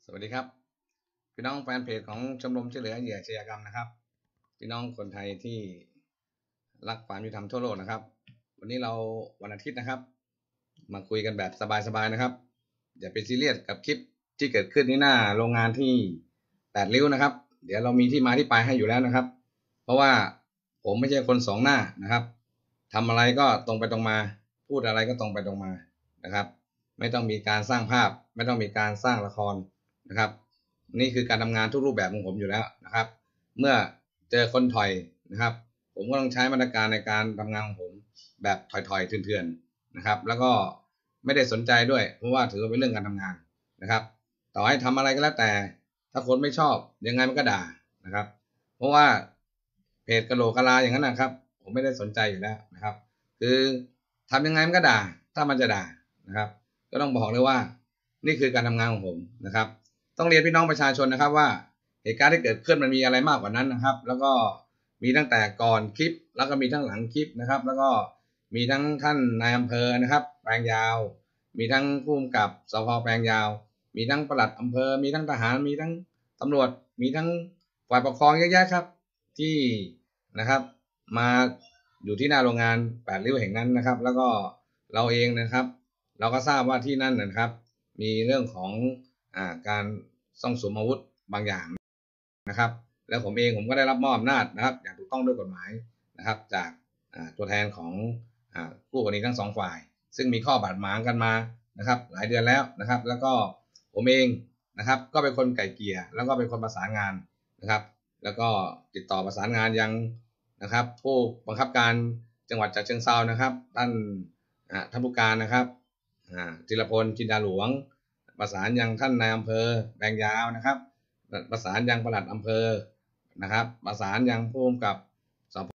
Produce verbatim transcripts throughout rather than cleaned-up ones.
สวัสดีครับพี่น้องแฟนเพจของชมรมช่วยเหลือเหยื่ออาชญากรรมนะครับพี่น้องคนไทยที่รักความยุติธรรมทั่วโลกนะครับวันนี้เราวันอาทิตย์นะครับมาคุยกันแบบสบายๆนะครับอย่าไปซีเรียสกับคลิปที่เกิดขึ้นที่หน้าโรงงานที่แปดริ้วนะครับเดี๋ยวเรามีที่มาที่ไปให้อยู่แล้วนะครับเพราะว่าผมไม่ใช่คนสองหน้านะครับทำอะไรก็ตรงไปตรงมาพูดอะไรก็ตรงไปตรงมานะครับไม่ต้องมีการสร้างภาพไม่ต้องมีการสร้างละครนะครับนี่คือการทำงานทุกรูปแบบของผมอยู่แล้วนะครับเมื่อเจอคนถอยนะครับผมก็ต้องใช้มาตรการในการทำงานของผมแบบถอยๆเถื่อนๆนะครับแล้วก็ไม่ได้สนใจด้วยเพราะว่าถือว่าเป็นเรื่องการทำงานนะครับต่อให้ทำอะไรก็แล้วแต่ถ้าคนไม่ชอบยังไงมันก็ด่านะครับเพราะว่าเพจกะโหลกกะลาอย่างนั้นนะครับผมไม่ได้สนใจอยู่แล้วนะครับคือทำยังไงมันก็ด่าถ้ามันจะด่านะครับก็ต้องบอกเลยว่านี่คือการทำงานของผมนะครับต้องเรียนพี่น้องประชาชนนะครับว่าเหตุการณ์ที่เกิดขึ้นมันมีอะไรมากกว่านั้นนะครับแล้วก็มีตั้งแต่ก่อนคลิปแล้วก็มีทั้งหลังคลิปนะครับแล้วก็มีทั้งท่านนายอำเภอนะครับแปลงยาวมีทั้งผู้กำกับสภ.แปลงยาวมีทั้งปลัดอำเภอมีทั้งทหารมีทั้งตำรวจมีทั้งฝ่ายปกครองเยอะแยะครับที่นะครับมาอยู่ที่หน้าโรงงานแปดริ้วแห่งนั้นนะครับแล้วก็เราเองนะครับเราก็ทราบว่าที่นั่นนะครับมีเรื่องของอ่าการซ่องสุมอาวุธบางอย่างนะครับแล้วผมเองผมก็ได้รับมอบอำนาจนะครับอย่างถูกต้องด้วยกฎหมายนะครับจากตัวแทนของผู้กรณีทั้งสองฝ่ายซึ่งมีข้อบาดหมางกันมานะครับหลายเดือนแล้วนะครับแล้วก็ผมเองนะครับก็เป็นคนไก่เกลี่ยแล้วก็เป็นคนประสานงานนะครับแล้วก็ติดต่อประสานงานยังนะครับผู้บังคับการจังหวัดฉะเชิงเทรานะครับท่านท่านผู้การนะครับธีรพลจินดาหลวงประสานยังท่านนายอำเภอแปลงยาวนะครับประสานยังปลัดอำเภอนะครับประสานยังผู้กำกับสภ.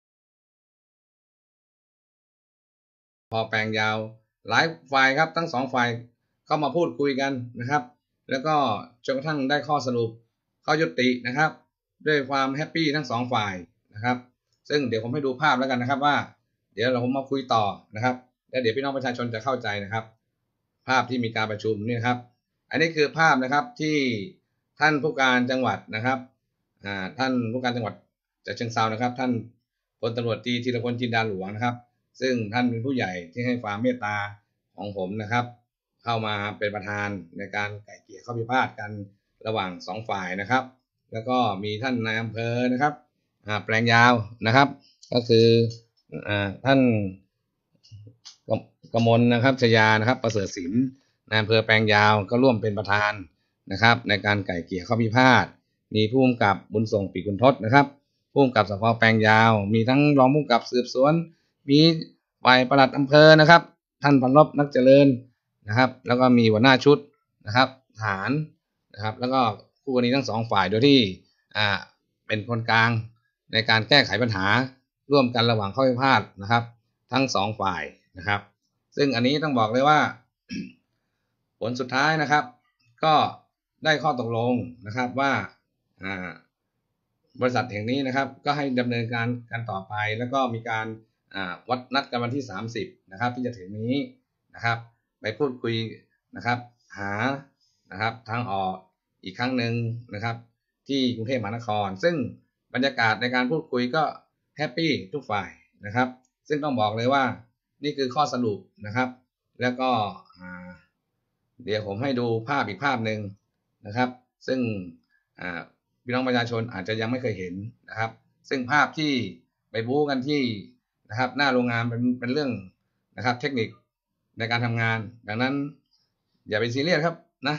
แปลงยาวหลายฝ่ายครับทั้งสองฝ่ายเข้ามาพูดคุยกันนะครับแล้วก็จนกระทั่งได้ข้อสรุปข้อยุตินะครับด้วยความแฮปปี้ทั้งสองฝ่ายนะครับซึ่งเดี๋ยวผมให้ดูภาพแล้วกันนะครับว่าเดี๋ยวเราผมมาคุยต่อนะครับแล้วเดี๋ยวพี่น้องประชาชนจะเข้าใจนะครับภาพที่มีการประชุมนี่ครับอันนี้คือภาพนะครับที่ท่านผู้การจังหวัดนะครับท่านผู้การจังหวัดฉะเชิงเทรานะครับท่านพลตำรวจตรีธีรพลจินดาหลวงนะครับซึ่งท่านเป็นผู้ใหญ่ที่ให้ความเมตตาของผมนะครับเข้ามาเป็นประธานในการไกล่เกลี่ยข้อพิพาทกันระหว่างสองฝ่ายนะครับแล้วก็มีท่านนายอำเภอนะครับแปลงยาวนะครับก็คือท่านกมลนะครับชยานะครับประเสริฐศิลป์นายอำเภอแปลงยาวก็ร่วมเป็นประธานนะครับในการไกล่เกลี่ยข้อพิพาทมีผู้กำกับบุญส่งปีกุลทศนะครับผู้กำกับสภ.แปลงยาวมีทั้งรองผู้กำกับสืบสวนมีฝ่ายปลัดอำเภอนะครับท่านพันลบนักเจริญนะครับแล้วก็มีหัวหน้าชุดนะครับทหารนะครับแล้วก็คู่กรณีทั้งสองฝ่ายโดยที่อ่าเป็นคนกลางในการแก้ไขปัญหาร่วมกันระหว่างข้อพิพาทนะครับทั้งสองฝ่ายนะครับซึ่งอันนี้ต้องบอกเลยว่าผลสุดท้ายนะครับก็ได้ข้อตกลงนะครับว่าอ่าบริษัทแห่งนี้นะครับก็ให้ดำเนินการกันต่อไปแล้วก็มีการวัดนัดกันวันที่สามสิบนะครับที่จะถึงนี้นะครับไปพูดคุยนะครับหานะครับทางออกอีกครั้งหนึ่งนะครับที่กรุงเทพมหานครซึ่งบรรยากาศในการพูดคุยก็แฮปปี้ทุกฝ่ายนะครับซึ่งต้องบอกเลยว่านี่คือข้อสรุปนะครับแล้วก็เดี๋ยวผมให้ดูภาพอีกภาพหนึ่งนะครับซึ่งพี่น้องประชาชนอาจจะยังไม่เคยเห็นนะครับซึ่งภาพที่ไปบู๊กันที่นะครับหน้าโรงงานเป็นเป็นเรื่องนะครับเทคนิคในการทำงานดังนั้นอย่าไปซีเรียสครับนะ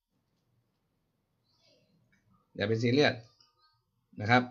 อย่าไปซีเรียสนะครับ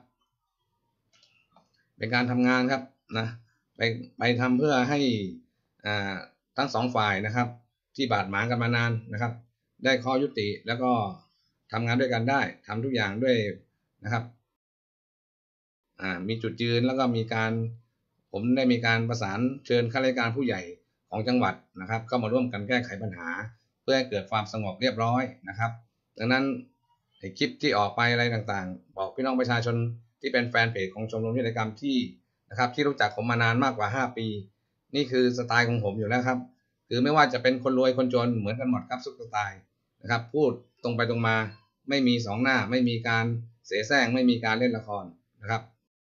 เป็นการทำงานครับนะไปไปทำเพื่อให้อ่าทั้งสองฝ่ายนะครับที่บาดหมางกันมานานนะครับได้ข้อยุติแล้วก็ทำงานด้วยกันได้ทำทุกอย่างด้วยนะครับอ่ามีจุดยืนแล้วก็มีการผมได้มีการประสานเชิญข้าราชการผู้ใหญ่ของจังหวัดนะครับเข้ามาร่วมกันแก้ไขปัญหาเพื่อให้เกิดความสงบเรียบร้อยนะครับดังนั้นคลิปที่ออกไปอะไรต่างๆบอกพี่น้องประชาชนที่เป็นแฟนเพจของชมรมนิติกรรมที่นะครับที่รู้จักผมมานานมากกว่าห้าปีนี่คือสไตล์ของผมอยู่แล้วครับคือไม่ว่าจะเป็นคนรวยคนจนเหมือนกันหมดครับทุกสไตล์นะครับพูดตรงไปตรงมาไม่มีสองหน้าไม่มีการเสแสร้งไม่มีการเล่นละครนะครับ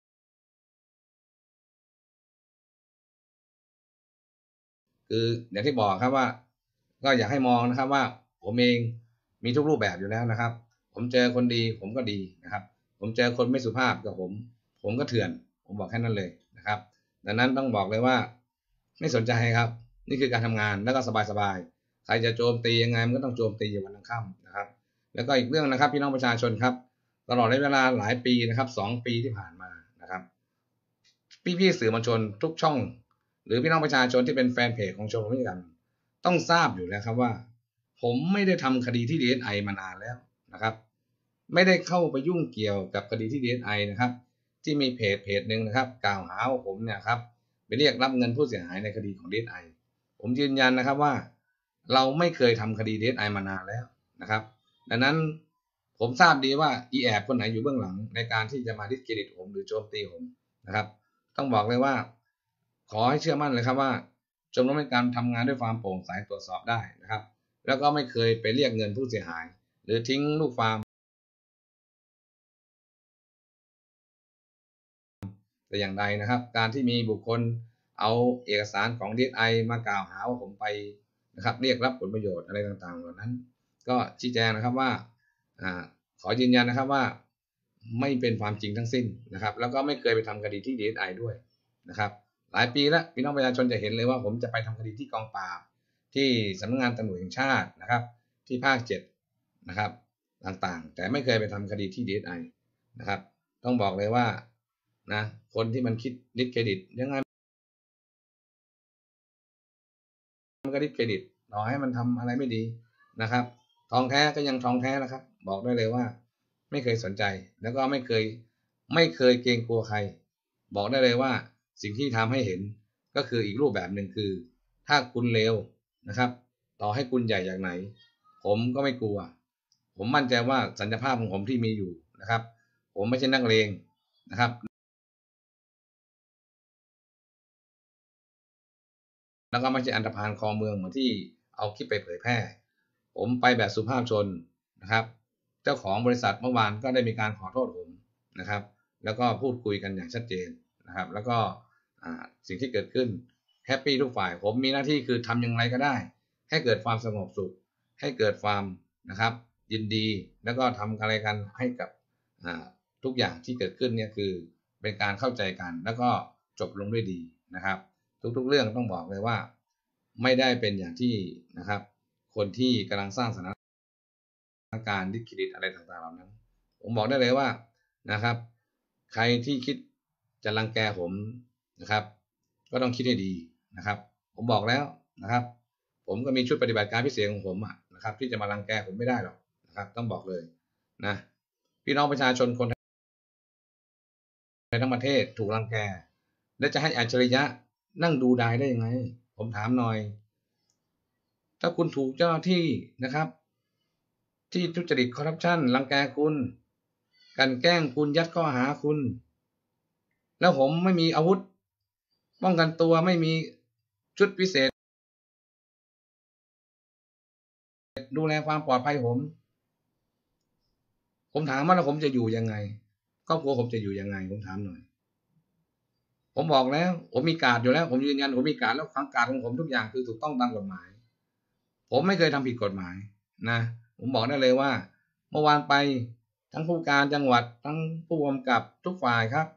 คืออย่างที่บอกครับว่าก็อยากให้มองนะครับว่าผมเองมีทุกรูปแบบอยู่แล้วนะครับผมเจอคนดีผมก็ดีนะครับผมเจอคนไม่สุภาพกับผมผมก็เถื่อนผมบอกแค่นั้นเลยนะครับดังนั้นต้องบอกเลยว่าไม่สนใจครับนี่คือการทำงานแล้วก็สบายๆใครจะโจมตียังไงมันก็ต้องโจมตีอยู่วันค่ำนะครับแล้วก็อีกเรื่องนะครับพี่น้องประชาชนครับตลอดระยะเวลาหลายปีนะครับสองปีที่ผ่านมานะครับพี่ๆสื่อมวลชนทุกช่องหรือพี่น้องประชาชนที่เป็นแฟนเพจของชมรมนิกันต้องทราบอยู่แล้วครับว่าผมไม่ได้ทำคดีที่ ดี เอส ไอ มานานแล้วนะครับไม่ได้เข้าไปยุ่งเกี่ยวกับคดีที่ ดี เอส ไอ นะครับที่มีเพจเพจหนึ่งนะครับกล่าวหาว่าผมเนี่ยครับไปเรียกรับเงินผู้เสียหายในคดีของ ดี เอส ไอ ผมยืนยันนะครับว่าเราไม่เคยทำคดี ดี เอส ไอ มานานแล้วนะครับดังนั้นผมทราบดีว่าอีแอบคนไหนอยู่เบื้องหลังในการที่จะมาดิสเครดิตผมหรือโจมตีผมนะครับต้องบอกเลยว่าขอให้เชื่อมั่นเลยครับว่าชมรมนิการทำงานด้วยความโปร่งใสตรวจสอบได้นะครับแล้วก็ไม่เคยไปเรียกเงินผู้เสียหายหรือทิ้งลูกฟาร์มแต่อย่างใดนะครับการที่มีบุคคลเอาเอกสารของ ดี เอส ไอ มากล่าวหาว่าผมไปนะครับเรียกรับผลประโยชน์อะไรต่างๆเหล่านั้นก็ชี้แจงนะครับว่าอ่าขอยืนยันนะครับว่าไม่เป็นความจริงทั้งสิ้นนะครับแล้วก็ไม่เคยไปทำคดีที่ ดี เอส ไอ ด้วยนะครับหลายปีแล้วพี่น้องประชาชนจะเห็นเลยว่าผมจะไปทำคดีที่กองปราบที่สำนักงานตำรวจแห่งชาตินะครับที่ภาคเจ็ดนะครับต่างๆแต่ไม่เคยไปทำคดีที่ ดี เอส ไอ นะครับต้องบอกเลยว่านะคนที่มันคิดดิสเครดิตยังไงมันก็ดิสเครดิตต่อให้มันทำอะไรไม่ดีนะครับทองแท้ก็ยังทองแท้นะครับบอกได้เลยว่าไม่เคยสนใจแล้วก็ไม่เคยไม่เคยเกรงกลัวใครบอกได้เลยว่าสิ่งที่ทำให้เห็นก็คืออีกรูปแบบหนึ่งคือถ้าคุณเลวนะครับต่อให้คุณใหญ่อย่างไหนผมก็ไม่กลัวผมมั่นใจว่าสัญญาภาพของผมที่มีอยู่นะครับผมไม่ใช่นักเลงนะครับแล้วก็ไม่ใช่อันธพาลคลองเมืองเหมือนที่เอาคลิปไปเผยแพร่ผมไปแบบสุภาพชนนะครับเจ้าของบริษัทเมื่อวานก็ได้มีการขอโทษผมนะครับแล้วก็พูดคุยกันอย่างชัดเจนนะครับแล้วก็สิ่งที่เกิดขึ้นแฮปปี้ทุกฝ่ายผมมีหน้าที่คือทำอย่างไรก็ได้ให้เกิดความสงบสุขให้เกิดความนะครับยินดีแล้วก็ทำอะไรกันให้กับทุกอย่างที่เกิดขึ้นเนี่ยคือเป็นการเข้าใจกันแล้วก็จบลงด้วยดีนะครับทุกๆเรื่องต้องบอกเลยว่าไม่ได้เป็นอย่างที่นะครับคนที่กำลังสร้างสถานการณ์ดิสเครดิตอะไรต่างๆเหล่านั้นผมบอกได้เลยว่านะครับใครที่คิดจะรังแกผมนะครับก็ต้องคิดให้ดีนะครับผมบอกแล้วนะครับผมก็มีชุดปฏิบัติการพิเศษของผมอ่ะนะครับที่จะมารังแกผมไม่ได้หรอกนะครับต้องบอกเลยนะพี่น้องประชาชนคนในทั้งประเทศถูกรังแกและจะให้อัจฉริยะนั่งดูดายได้ยังไงผมถามหน่อยถ้าคุณถูกเจ้าหน้าที่นะครับที่ทุจริตคอร์รัปชันรังแกคุณกันแกล้งคุณยัดข้อหาคุณแล้วผมไม่มีอาวุธป้องกันตัวไม่มีชุดพิเศษดูแลความปลอดภัยผมผมถามว่าแล้วผมจะอยู่ยังไงครอบครัวผมจะอยู่ยังไงผมถามหน่อยผมบอกแล้วผมมีการ์ดอยู่แล้วผมยืนยันผมมีการ์ดแล้วความการ์ดของผมทุกอย่างคือถูกต้องตามกฎหมายผมไม่เคยทำผิดกฎหมายนะผมบอกได้เลยว่าเมื่อวานไปทั้งผู้การจังหวัดทั้งผู้กำกับทุกฝ่ายครับ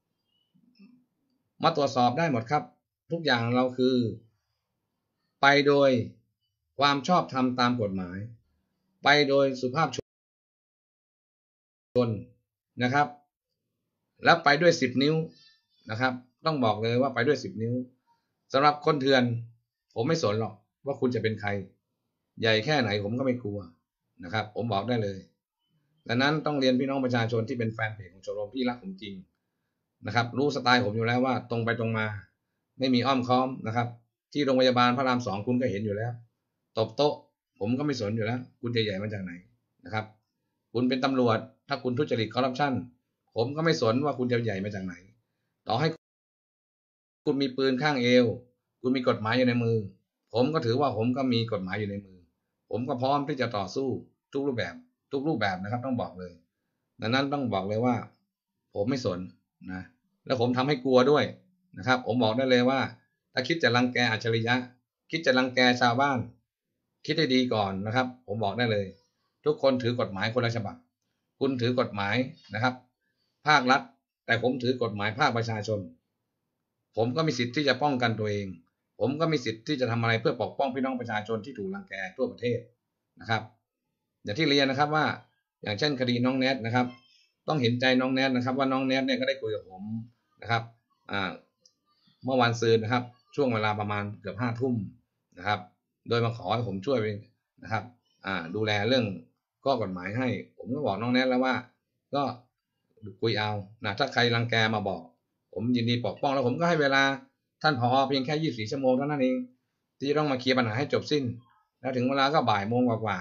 มาตรวจสอบได้หมดครับทุกอย่างเราคือไปโดยความชอบธรรมตามกฎหมายไปโดยสุภาพชนนะครับแล้วไปด้วยสิบนิ้วนะครับต้องบอกเลยว่าไปด้วยสิบนิ้วสำหรับคนเถื่อนผมไม่สนหรอกว่าคุณจะเป็นใครใหญ่แค่ไหนผมก็ไม่กลัวนะครับผมบอกได้เลยดังนั้นต้องเรียนพี่น้องประชาชนที่เป็นแฟนเพจของชมรมพี่รักผมจริงนะครับรู้สไตล์ผมอยู่แล้วว่าตรงไปตรงมาไม่มีอ้อมค้อมนะครับที่โรงพยาบาลพระรามสองคุณก็เห็นอยู่แล้วตบโต๊ะผมก็ไม่สนอยู่แล้วคุณจะใหญ่มาจากไหนนะครับคุณเป็นตำรวจถ้าคุณทุจริตคอร์รัปชันผมก็ไม่สนว่าคุณจะใหญ่มาจากไหนต่อให้คุณมีปืนข้างเอวคุณมีกฎหมายอยู่ในมือผมก็ถือว่าผมก็มีกฎหมายอยู่ในมือผมก็พร้อมที่จะต่อสู้ทุกรูปแบบทุกรูปแบบนะครับต้องบอกเลยดังนั้นต้องบอกเลยว่าผมไม่สนนะแล้วผมทำให้กลัวด้วยนะครับผมบอกได้เลยว่าถ้าคิดจะรังแกอัจฉริยะคิดจะรังแกชาวบ้านคิดให้ดีก่อนนะครับผมบอกได้เลยทุกคนถือกฎหมายคนละฉบับคุณถือกฎหมายนะครับภาครัฐแต่ผมถือกฎหมายภาคประชาชนผมก็มีสิทธิ์ที่จะป้องกันตัวเองผมก็มีสิทธิ์ที่จะทำอะไรเพื่อปกป้องพี่น้องประชาชนที่ถูกรังแกทั่วประเทศนะครับอย่างที่เรียนนะครับว่าอย่างเช่นคดีน้องแนทนะครับต้องเห็นใจน้องแนทนะครับว่าน้องแนทเนี่ยก็ได้คุยกับผมนะครับอ่าเมื่อวันซืนนะครับช่วงเวลาประมาณเกือบห้าทุ่มนะครับโดยมาขอให้ผมช่วยนะครับอ่าดูแลเรื่องข้อกฎหมายให้ผมก็บอกน้องแนทแล้วว่าก็คุยเอานะถ้าใครรังแกมาบอกผมยินดีปกป้องแล้วผมก็ให้เวลาท่านผอเพียงแค่ยี่สิบสี่ชั่วโมงเท่านั้นเองที่ต้องมาเคลียร์ปัญหาให้จบสิ้นแล้วถึงเวลาก็บ่ายโมงกว่า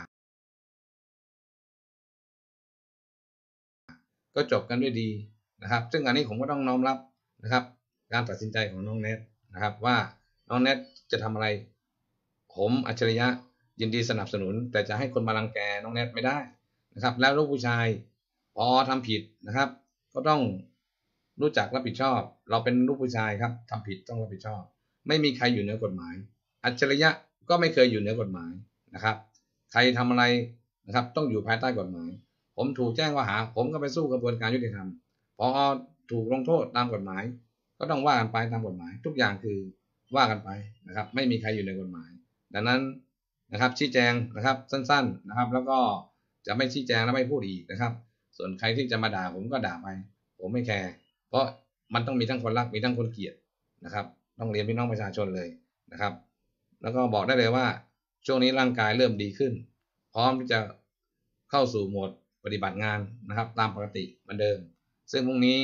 ก็จบกันด้วยดีนะครับซึ่งอันนี้ผมก็ต้องน้อมรับนะครับการตัดสินใจของน้องเนทนะครับว่าน้องเนทจะทำอะไรผมอัจฉริยะยินดีสนับสนุนแต่จะให้คนมารังแกน้องเนทไม่ได้นะครับแล้วลูกผู้ชายพอทำผิดนะครับก็ต้องรู้จักรับผิดชอบเราเป็นลูกผู้ชายครับทำผิดต้องรับผิดชอบไม่มีใครอยู่เหนือกฎหมายอัจฉริยะก็ไม่เคยอยู่เหนือกฎหมายนะครับใครทำอะไรนะครับต้องอยู่ภายใต้กฎหมายผมถูกแจ้งข้อหาผมก็ไปสู้กระบวนการยุติธรรมพอถูกลงโทษตามกฎหมายก็ต้องว่ากันไปตามกฎหมายทุกอย่างคือว่ากันไปนะครับไม่มีใครอยู่ในกฎหมายดังนั้นนะครับชี้แจงนะครับสั้นๆนะครับแล้วก็จะไม่ชี้แจงและไม่พูดอีกนะครับส่วนใครที่จะมาด่าผมก็ด่าไปผมไม่แคร์เพราะมันต้องมีทั้งคนรักมีทั้งคนเกลียดนะครับต้องเรียนพี่น้องประชาชนเลยนะครับแล้วก็บอกได้เลยว่าช่วงนี้ร่างกายเริ่มดีขึ้นพร้อมที่จะเข้าสู่โหมดปฏิบัติงานนะครับตามปกติเหมือนเดิมซึ่งพรุ่งนี้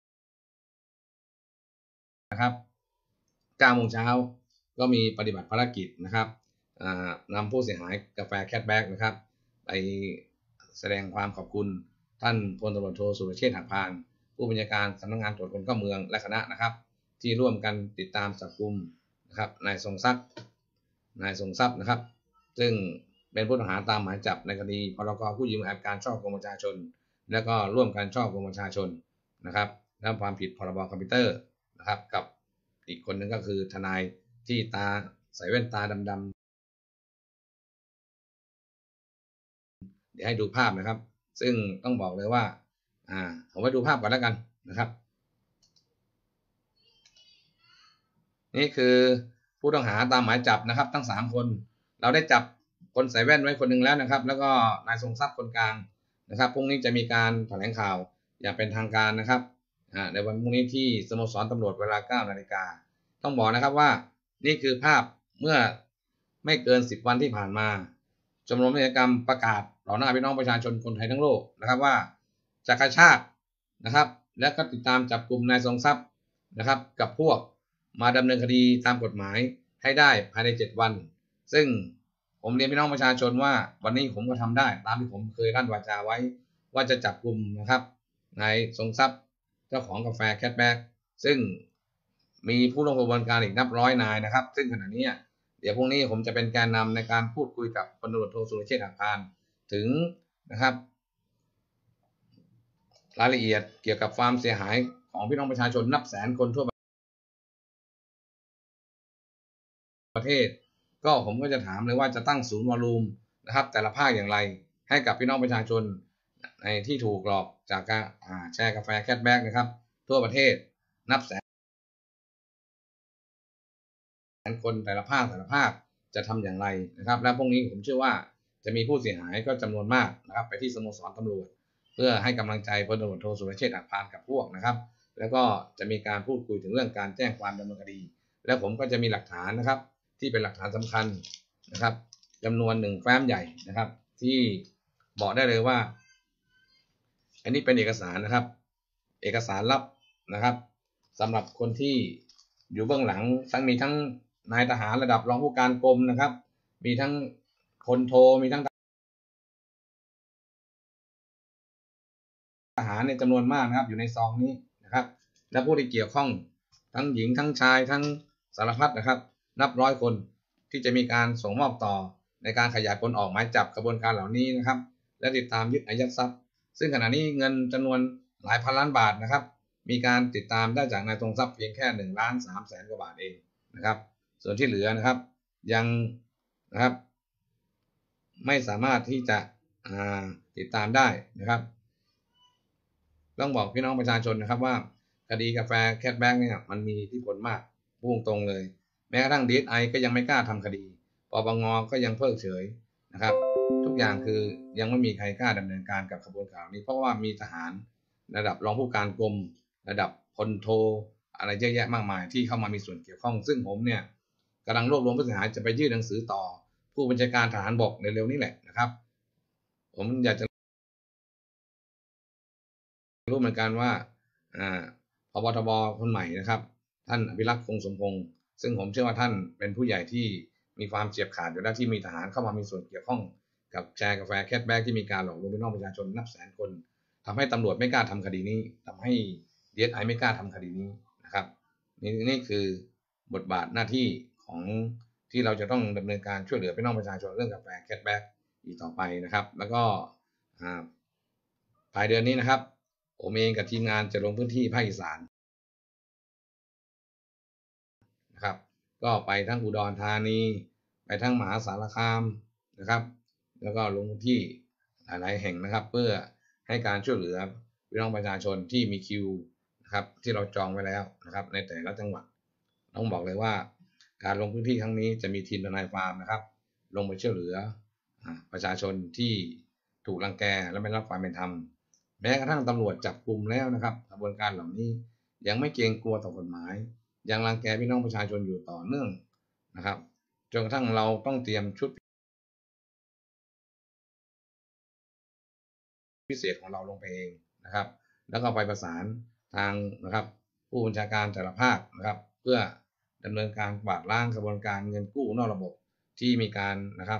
นะครับเก้าโมงเช้าก็มีปฏิบัติภารกิจนะครับนำผู้เสียหายกาแฟแคทแบ็กนะครับไปแสดงความขอบคุณท่านพลตำรวจโทสุรเชษฐ์หักพานผู้บัญชาการสำนักงานตรวจคนเข้าเมืองและคณะนะครับที่ร่วมกันติดตามจับกุมนะครับนายทรงทรัพย์นายทรงทรัพย์นะครับซึ่งเป็นผู้ต้องหาตามหมายจับในคดีพรกผู้ยืมแอบการช่อกงประชาชนและก็ร่วมกันช่อกงประชาชนนะครับและความผิดพรบคอมพิวเตอร์นะครับกับอีกคนนึงก็คือทนายที่ตาใส่แว่นตาดำๆเดี๋ยวให้ดูภาพนะครับซึ่งต้องบอกเลยว่าอ่าผมไปดูภาพก่อนแล้วกันนะครับนี่คือผู้ต้องหาตามหมายจับนะครับทั้งสามคนเราได้จับคนใส่แว่นไว้คนหนึ่งแล้วนะครับแล้วก็นายทรงทรัพย์คนกลางนะครับพรุ่งนี้จะมีการแถลงข่าวอย่างเป็นทางการนะครับในวันพรุ่งนี้ที่สโมสรตำรวจเวลาเก้านาฬิกาต้องบอกนะครับว่านี่คือภาพเมื่อไม่เกินสิบวันที่ผ่านมาชมรมนิติกรรมประกาศต่อหน้าพี่น้องประชาชนคนไทยทั้งโลกนะครับว่าจะกระชากนะครับและก็ติดตามจับกลุ่มนายทรงทรัพย์นะครับกับพวกมาดำเนินคดีตามกฎหมายให้ได้ภายในเจ็ดวันซึ่งผมเรียนพี่น้องประชาชนว่าวันนี้ผมก็ทำได้ตามที่ผมเคยลั่นวาจาไว้ว่าจะจับกลุ่มนะครับนายทรงทรัพย์เจ้าของกาแฟแคทแบ็กซึ่งมีผู้ร่วมกระบวนการอีกนับร้อยนายนะครับซึ่งขณะนี้เดี๋ยวพรุ่งนี้ผมจะเป็นแกนนำในการพูดคุยกับพลตำรวจโทสุรเชษฐ์หักพานถึงนะครับรายละเอียดเกี่ยวกับความเสียหายของพี่น้องประชาชนนับแสนคนทั่วประเทศก็ผมก็จะถามเลยว่าจะตั้งศูนย์วอลลุ่มนะครับแต่ละภาคอย่างไรให้กับพี่น้องประชาชนในที่ถูกหลอกจากการแชร์กาแฟแคทแบ็กนะครับทั่วประเทศนับแสนคนแต่ละภาคแต่ละภาคจะทำอย่างไรนะครับและพรุ่งนี้ผมเชื่อว่าจะมีผู้เสียหายก็จำนวนมากนะครับไปที่สโมสรตำรวจเพื่อให้กำลังใจพลตำรวจโทสุรเชษฐ์หักพานกับพวกนะครับแล้วก็จะมีการพูดคุยถึงเรื่องการแจ้งความดำเนินคดีแล้วผมก็จะมีหลักฐานนะครับที่เป็นหลักฐานสำคัญนะครับจำนวนหนึ่งแฟ้มใหญ่นะครับที่บอกได้เลยว่าอันนี้เป็นเอกสารนะครับเอกสารลับนะครับสำหรับคนที่อยู่เบื้องหลังทั้งมีทั้งนายทหารระดับรองผู้การกรมนะครับมีทั้งคนโทมีทั้งทหารในจำนวนมากนะครับอยู่ในซองนี้นะครับและผู้ที่เกี่ยวข้องทั้งหญิงทั้งชายทั้งสารพัดนะครับนับร้อยคนที่จะมีการส่งมอบต่อในการขยายผลออกหมายจับกระบวนการเหล่านี้นะครับและติดตามยึดอายัดทรัพย์ซึ่งขณะนี้เงินจำนวนหลายพันล้านบาทนะครับมีการติดตามได้จากนายทรงทรัพย์เพียงแค่หนึ่งล้านสามแสนกว่าบาทเองนะครับส่วนที่เหลือนะครับยังนะครับไม่สามารถที่จะติดตามได้นะครับต้องบอกพี่น้องประชาชนนะครับว่าคดีกาแฟแคทแบ็กเนี่ยมันมีอิทธิพลมากพุ่งตรงเลยแม้กระทั่ง ดี เอส ไอ ก็ยังไม่กล้าทำคดีปปงก็ยังเพิกเฉยนะครับทุกอย่างคือยังไม่มีใครกล้าดำเนินการกับขบวนการนี้เพราะว่ามีทหารระดับรองผู้การกรมระดับพลโทอะไรเยอะแยะมากมายที่เข้ามามีส่วนเกี่ยวข้องซึ่งผมเนี่ยกำลังรวบรวมผู้เสียหายจะไปยื่นหนังสือต่อผู้บัญชาการทหารบกในเร็วนี้แหละนะครับผมอยากจะรู้เหมือนกันว่าผบ.ทบ.คนใหม่นะครับท่านอภิรักษ์คงสมพงษ์ซึ่งผมเชื่อว่าท่านเป็นผู้ใหญ่ที่มีความเฉียบขาดอยู่แล้วที่มีทหารเข้ามามีส่วนเกี่ยวข้องกับแชร์กาแฟแคทแบ็กที่มีการหลอกลวงพี่น้องประชาชนนับแสนคนทำให้ตำรวจไม่กล้าทำคดีนี้ทำให้ ดี เอส ไอ ไม่กล้าทำคดีนี้นะครับนี่นี่คือบทบาทหน้าที่ของที่เราจะต้องดำเนินการช่วยเหลือพี่น้องประชาชนเรื่องกาแฟแคทแบ็กอีกต่อไปนะครับแล้วก็ปลายเดือนนี้นะครับผมเองกับทีมงานจะลงพื้นที่ภาคอีสานนะครับก็ไปทั้งอุดรธานีไปทั้งมหาสารคามนะครับแล้วก็ลงพื้นที่หลายๆแห่งนะครับเพื่อให้การช่วยเหลือพี่น้องประชาชนที่มีคิวนะครับที่เราจองไว้แล้วนะครับในแต่ละจังหวัดต้องบอกเลยว่าการลงพื้นที่ครั้งนี้จะมีทีมทนายฟาร์มนะครับลงไปช่วยเหลือประชาชนที่ถูกรังแกและไม่รับความเป็นธรรมแม้กระทั่งตำรวจจับกลุ่มแล้วนะครับกระบวนการเหล่านี้ยังไม่เกรงกลัวต่อกฎหมายยังรังแกพี่น้องประชาชนอยู่ต่อเนื่องนะครับจนกระทั่งเราต้องเตรียมชุดพิเศษของเราลงไปเองนะครับแล้วก็ไปประสานทางนะครับผู้บัญชาการแต่ละภาคนะครับเพื่อดำเนินการกวาดล้างกระบวนการเงินกู้นอกระบบที่มีการนะครับ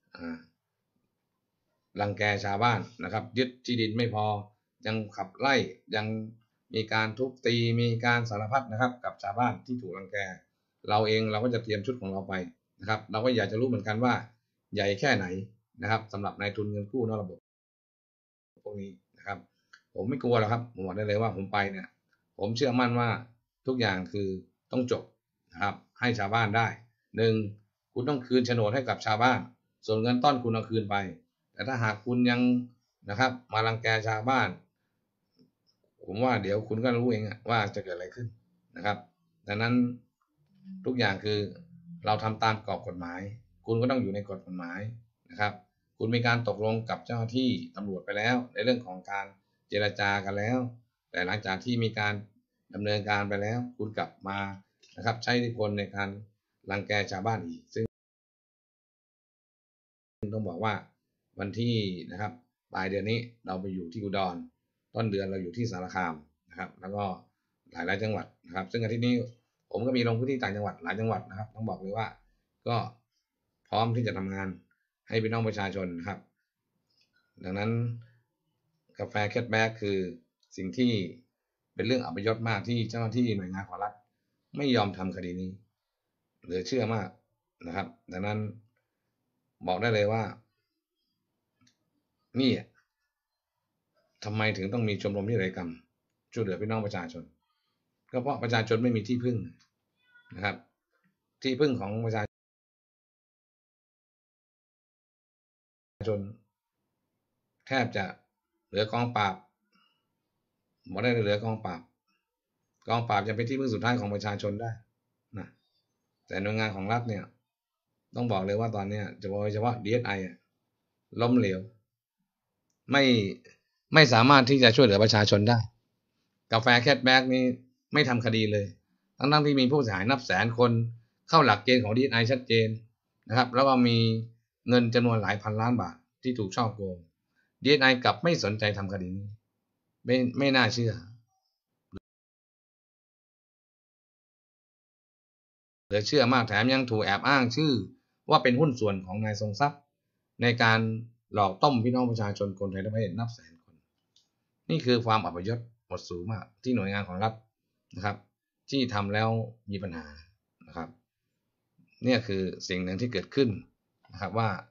รังแกชาวบ้านนะครับยึดที่ดินไม่พอยังขับไล่ยังมีการทุบตีมีการสารพัดนะครับกับชาวบ้านที่ถูกรังแกเราเองเราก็จะเตรียมชุดของเราไปนะครับเราก็อยากจะรู้เหมือนกันว่าใหญ่แค่ไหนนะครับสำหรับนายทุนเงินกู้นอกระบบพวกนี้นะครับผมไม่กลัวหรอกครับผมบอกได้เลยว่าผมไปเนี่ยผมเชื่อมั่นว่าทุกอย่างคือต้องจบนะครับให้ชาวบ้านได้หนึ่งคุณต้องคืนโฉนดให้กับชาวบ้านส่วนเงินต้นคุณเอาคืนไปแต่ถ้าหากคุณยังนะครับมารังแกชาวบ้านผมว่าเดี๋ยวคุณก็รู้เองว่าจะเกิดอะไรขึ้นนะครับดังนั้นทุกอย่างคือเราทำตามกรอบกฎหมายคุณก็ต้องอยู่ในกฎกฎหมายนะครับคุณมีการตกลงกับเจ้าหน้าที่ตำรวจไปแล้วในเรื่องของการเจรจากันแล้วแต่หลังจากที่มีการดำเนินการไปแล้วคุณกลับมานะครับใช้อิทธิพลในการรังแกชาวบ้านอีกซึ่งต้องบอกว่าวันที่นะครับปลายเดือนนี้เราไปอยู่ที่อุดรต้นเดือนเราอยู่ที่สารคามนะครับแล้วก็หลายหลายจังหวัดนะครับซึ่งอาทิตย์นี้ผมก็มีลงพื้นที่ต่างจังหวัดหลายจังหวัดนะครับต้องบอกเลยว่าก็พร้อมที่จะทำงานให้พี่น้องประชาชนนะครับดังนั้นกาแฟแคทแบ็กคือสิ่งที่เป็นเรื่องอัปยศมากที่เจ้าหน้าที่หน่วยงานของรัฐไม่ยอมทำคดีนี้เหลือเชื่อมากนะครับดังนั้นบอกได้เลยว่านี่ทำไมถึงต้องมีชมรมนิรกรรมช่วยเหลือพี่น้องประชาชนก็เพราะประชาชนไม่มีที่พึ่งนะครับที่พึ่งของประชาชนแทบจะเหลือกองปราบบอกได้เหลือกองปราบกองปราบยังเป็นที่พึ่งสุดท้ายของประชาชนได้นะแต่หน่วยงานของรัฐเนี่ยต้องบอกเลยว่าตอนนี้เฉพาะเฉพาะ ดี เอส ไอ ล้มเหลวไม่ไม่สามารถที่จะช่วยเหลือประชาชนได้กาแฟแคทแบ็กนี้ไม่ทำคดีเลยทั้งทั้งที่มีผู้เสียหายนับแสนคนเข้าหลักเกณฑ์ของ ดี เอส ไอ ชัดเจนนะครับแล้วก็มีเงินจำนวนหลายพันล้านบาทที่ถูกฉ้อโกง ดี เอส ไอ กลับไม่สนใจทำคดีนี้ไม่ไม่น่าเชื่อเหลือเชื่อมากแถมยังถูกแอบอ้างชื่อว่าเป็นหุ้นส่วนของนายทรงทรัพย์ในการหลอกต้มพี่น้องประชาชนคนไทยทั้งประเทศนับแสนคนนี่คือความอัปยศหมดสูงมากที่หน่วยงานของรัฐนะครับที่ทำแล้วมีปัญหานะครับเนี่ยคือสิ่งหนึ่งที่เกิดขึ้นนะครับว่า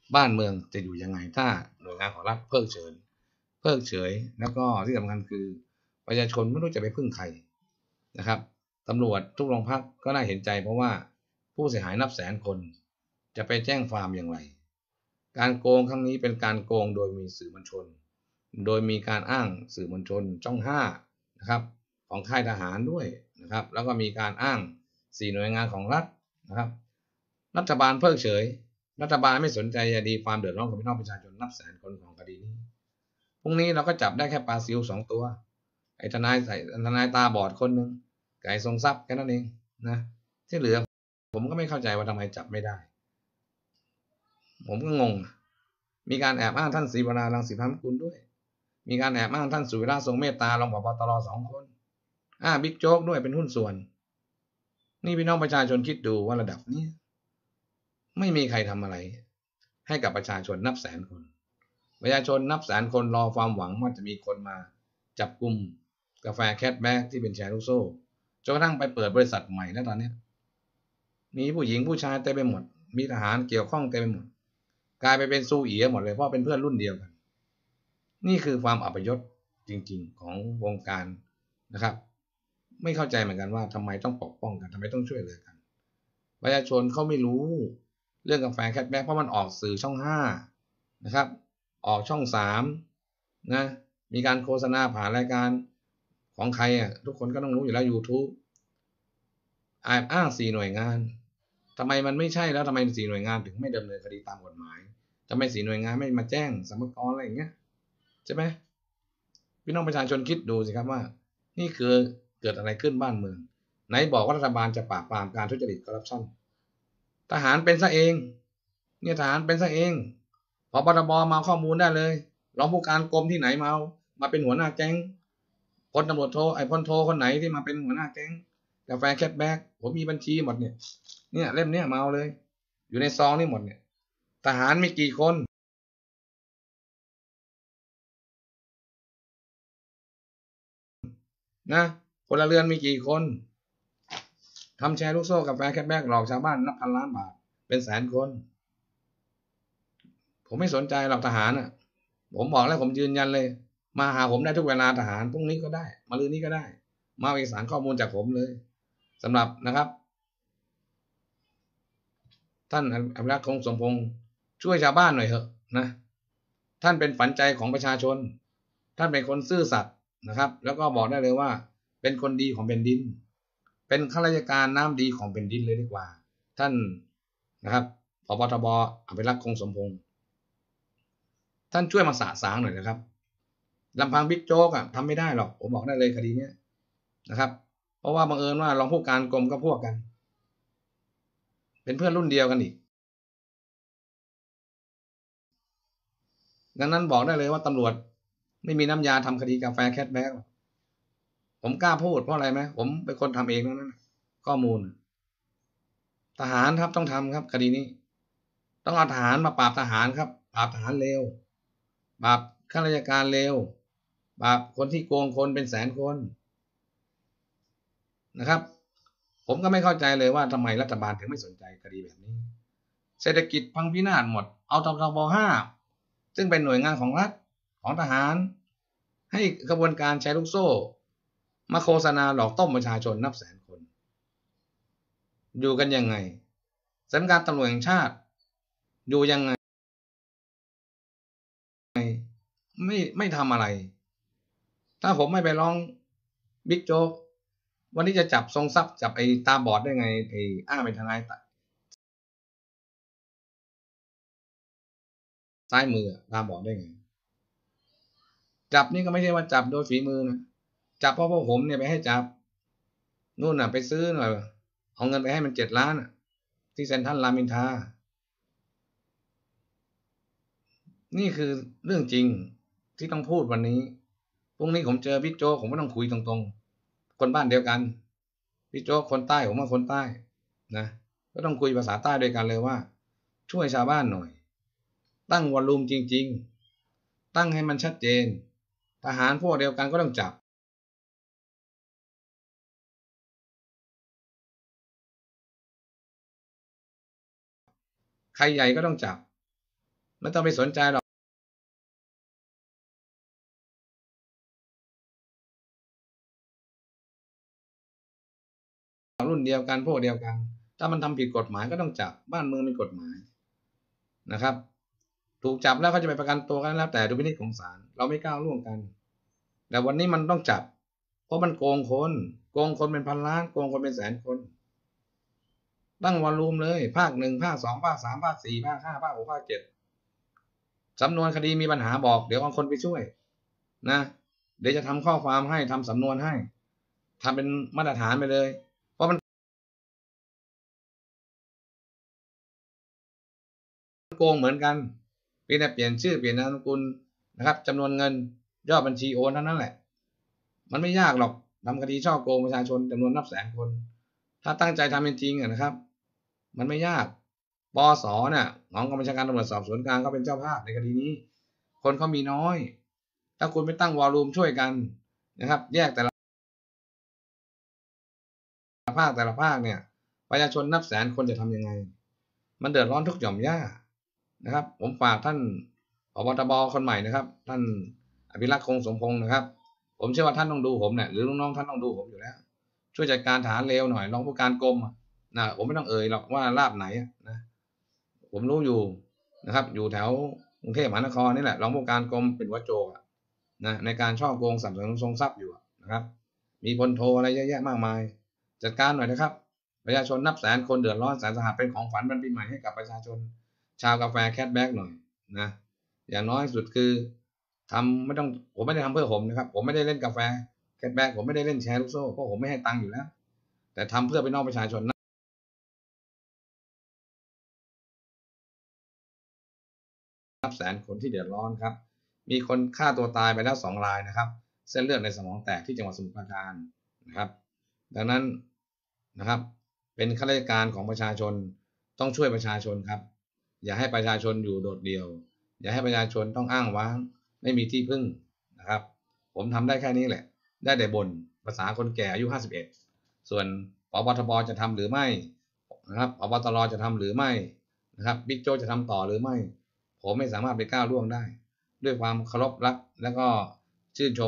บ้านเมืองจะอยู่ยังไงถ้าหน่วยงานของรัฐเพิกเฉยเพิกเฉยแล้วก็ที่สำคัญคือประชาชนไม่รู้จะไปพึ่งใครนะครับตำรวจทุกโรงพักก็น่าเห็นใจเพราะว่าผู้เสียหายนับแสนคนจะไปแจ้งความอย่างไรการโกงครั้งนี้เป็นการโกงโดยมีสื่อมวลชนโดยมีการอ้างสื่อมวลชนช่องห้านะครับของค่ายทหารด้วยนะครับแล้วก็มีการอ้างสี่หน่วยงานของรัฐนะครับรัฐบาลเพิกเฉยรัฐบาลไม่สนใจจะดีความเดือดร้อนของพี่น้องประชาชนนับแสนคนของคดีนี้พรุ่งนี้เราก็จับได้แค่ปลาซิวสองตัวไอ้ทนายใส่ทนายตาบอดคนหนึ่งไก่ทรงทรัพย์แค่นั้นเองนะที่เหลือผมก็ไม่เข้าใจว่าทำไมจับไม่ได้ผมก็งงมีการแอบอ้างท่านศรีวรารังสีพรรณกุลด้วยมีการแอบอ้างท่านสุวิระทรงเมตตารองผบ.ตร.สองคนอ้างบิ๊กโจ๊กด้วยเป็นหุ้นส่วนนี่พี่น้องประชาชนคิดดูว่าระดับนี้ไม่มีใครทำอะไรให้กับประชาชนนับแสนคนประชาชนนับแสนคนรอความหวังว่าจะมีคนมาจับกุมกาแฟแคทแบ็กที่เป็นแชร์ลูกโซ่จนกระทั่งไปเปิดบริษัทใหม่แล้วตอนนี้มีผู้หญิงผู้ชายเต็มไปหมดมีทหารเกี่ยวข้องเต็มไปหมดกลายไปเป็นซูเอียหมดเลยเพราะเป็นเพื่อนรุ่นเดียวกันนี่คือความอัปยศจริงๆของวงการนะครับไม่เข้าใจเหมือนกันว่าทำไมต้องปกป้องกันทำไมต้องช่วยเหลือกันประชาชนเขาไม่รู้เรื่องกาแฟแคทแบ็กเพราะมันออกสื่อช่องห้านะครับออกช่องสามนะมีการโฆษณาผ่านรายการของใครอ่ะทุกคนก็ต้องรู้อยู่แล้ว YouTube อ้างอ้างสี่หน่วยงานทำไมมันไม่ใช่แล้วทำไมสี่หน่วยงานถึงไม่ดำเนินคดีตามกฎหมายทำไมสี่หน่วยงานไม่มาแจ้งสรรพากรอะไรอย่างเงี้ยใช่ไหมพี่น้องประชาชนคิดดูสิครับว่านี่คือเกิดอะไรขึ้นบ้านเมืองไหนบอกว่ารัฐบาลจะปราบปรามการทุจริตคอร์รัปชันทหารเป็นซะเองเนี่ยทหารเป็นซะเองพบตบมาข้อมูลได้เลยรองผู้การกรมที่ไหนมามาเป็นหัวหน้าแก๊งพลตำรวจโทไอพลโทคนไหนที่มาเป็นหัวหน้าแก๊งกาแฟแคทแบ็กผมมีบัญชีหมดเนี่ยเนี่ยเล่มเนี้ยมาเอาเลยอยู่ในซองนี่หมดเนี่ยทหารมีกี่คนนะพลเรือนมีกี่คนทำแชร์ลูกโซ่กาแฟแคทแบ็กหลอกชาวบ้านนับพันล้านบาทเป็นแสนคนผมไม่สนใจหรอกทหารอ่ะผมบอกแล้วผมยืนยันเลยมาหาผมได้ทุกเวลาทหารพรุ่งนี้ก็ได้มะรืนนี้ก็ได้มาเอกสารข้อมูลจากผมเลยสำหรับนะครับท่านอภิรักษ์คงสมพงษ์ช่วยชาวบ้านหน่อยเถอะนะท่านเป็นฝันใจของประชาชนท่านเป็นคนซื่อสัตย์นะครับแล้วก็บอกได้เลยว่าเป็นคนดีของแผ่นดินเป็นข้าราชการน้ำดีของแผ่นดินเลยดีกว่าท่านนะครับผบ.ทบ.อภิรักษ์คงสมพงษ์ท่านช่วยมาสะสางหน่อยนะครับลำพังบิ๊กโจ๊กอ่ะทำไม่ได้หรอกผมบอกได้เลยคดีนี้นะครับเพราะว่าบังเอิญว่ารองผู้การกรมก็พวกกันเป็นเพื่อนรุ่นเดียวกันอีกดังนั้นบอกได้เลยว่าตำรวจไม่มีน้ำยาทำคดีกาแฟแคทแบ็กผมกล้าพูดเพราะอะไรไหมผมเป็นคนทำเองนั้นข้อมูลทหารครับต้องทำครับคดีนี้ต้องเอาทหารมาปราบทหารครับปราบทหารเลวปราบข้าราชการเลวปราบคนที่โกงคนเป็นแสนคนนะครับผมก็ไม่เข้าใจเลยว่าทำไมรัฐบาลถึงไม่สนใจคดีแบบนี้เศรษฐกิจพังพินาศหมดเอาทบทบห้าซึ่งเป็นหน่วยงานของรัฐของทหารให้กระบวนการแชร์ลูกโซ่มาโฆษณาหลอกต้มประชาชนนับแสนคนอยู่กันยังไงสำนักงานตำรวจแห่งชาติอยู่ยังไงไม่ไม่ทำอะไรถ้าผมไม่ไปร้องบิ๊กโจ๊กวันนี้จะจับทรงทรัพย์จับไอ้ตาบอดได้ไงไอ้อ้างเป็นทนายซ้ายมือตาบอดได้ไงจับนี่ก็ไม่ใช่ว่าจับโดยฝีมือนะจับเพราะพวกผมเนี่ยไปให้จับนู่นน่ะไปซื้อหน่อยเอาเงินไปให้มันเจ็ดล้านที่เซ็นทรัลรามอินทรานี่คือเรื่องจริงที่ต้องพูดวันนี้พรุ่งนี้ผมเจอบิ๊กโจ๊กผมก็ต้องคุยตรงๆคนบ้านเดียวกันบิ๊กโจ๊กคนใต้ผมว่าคนใต้นะก็ต้องคุยภาษาใต้ด้วยกันเลยว่าช่วยชาวบ้านหน่อยตั้งวอลลุ่มจริงๆตั้งให้มันชัดเจนทหารพวกเดียวกันก็ต้องจับใครใหญ่ก็ต้องจับไม่ต้องไปสนใจหรอกรุ่นเดียวกันพวกเดียวกันถ้ามันทำผิดกฎหมายก็ต้องจับบ้านเมืองมีกฎหมายนะครับถูกจับแล้วเขาจะไปประกันตัวกันแล้วแต่ดุลพินิจของศาลเราไม่ก้าวล่วงกันแต่วันนี้มันต้องจับเพราะมันโกงคนโกงคนเป็นพันล้านโกงคนเป็นแสนคนตั้งวอลลุ่มเลยภาคหนึ่งภาคสองภาคสามภาคสี่ภาคห้าภาคหกภาคเจ็ดสำนวนคดีมีปัญหาบอกเดี๋ยวเอาคนไปช่วยนะเดี๋ยวจะทำข้อความให้ทำสำนวนให้ทำเป็นมาตรฐานไปเลยเพราะมันโกงเหมือนกันเพียงแต่เปลี่ยนชื่อเปลี่ยนนามสกุลนะครับจำนวนเงินยอดบัญชีโอนเท่านั้นแหละมันไม่ยากหรอกทำคดีช่อโกงประชาชนจำนวนนับแสนคนถ้าตั้งใจทำเป็นจริงนะครับมันไม่ยากปสเนี่ยของกองบัญชาการตำรวจสอบสวนกลางก็เป็นเจ้าภาพในคดีนี้คนเขามีน้อยถ้าคุณไปตั้งวอลลุ่มช่วยกันนะครับแยกแต่ละภาคแต่ละภาคเนี่ยประชาชนนับแสนคนจะทำยังไงมันเดือดร้อนทุกหย่อมย่านะครับผมฝากท่านผบ.ตบ.คนใหม่นะครับท่านอภิรักษ์คงสมพงษ์นะครับผมเชื่อว่าท่านต้องดูผมเนี่ยหรือน้องๆท่านต้องดูผมอยู่แล้วช่วยจัดการฐานเลวหน่อยรองผู้การกรมนะผมไม่ต้องเอ่ยหรอกว่าลาบไหนนะผมรู้อยู่นะครับอยู่แถวกรุงเทพมหานครนี่แหละรองผู้การกรมเป็นหัวโจกนะในการช่อโกงสับสนทรงทรัพย์อยู่นะครับมีพลโทอะไรเยอะแยะมากมายจัดการหน่อยนะครับประชาชนนับแสนคนเดือดร้อนแสนสาหัสเป็นของขวัญวันปีใหม่ให้กับประชาชนชาวกาแฟแคทแบ็กหน่อยนะอย่างน้อยสุดคือทำไม่ต้องผมไม่ได้ทำเพื่อผมนะครับผมไม่ได้เล่นกาแฟแคทแบ็กผมไม่ได้เล่นแชร์ลูกโซ่เพราะผมไม่ให้ตังค์อยู่แล้วแต่ทำเพื่อพี่น้องประชาชนนับแสนคนที่เดือดร้อนครับมีคนฆ่าตัวตายไปแล้วสองรายนะครับเส้นเลือดในสมองแตกที่จังหวัดสมุทรปราการนะครับดังนั้นนะครับเป็นข้าราชการของประชาชนต้องช่วยประชาชนครับอย่าให้ประชาชนอยู่โดดเดี่ยวอย่าให้ประชาชนต้องอ้างว้างไม่มีที่พึ่งนะครับผมทำได้แค่นี้แหละได้แต่บ่นภาษาคนแก่อายุห้าสิบเอ็ดส่วนผบ.ทบ.จะทำหรือไม่นะครับผบ.ตร.จะทำหรือไม่นะครับบิ๊กโจ๊กจะทำต่อหรือไม่ผมไม่สามารถไปก้าวล่วงได้ด้วยความเคารพรักและก็ชื่นชม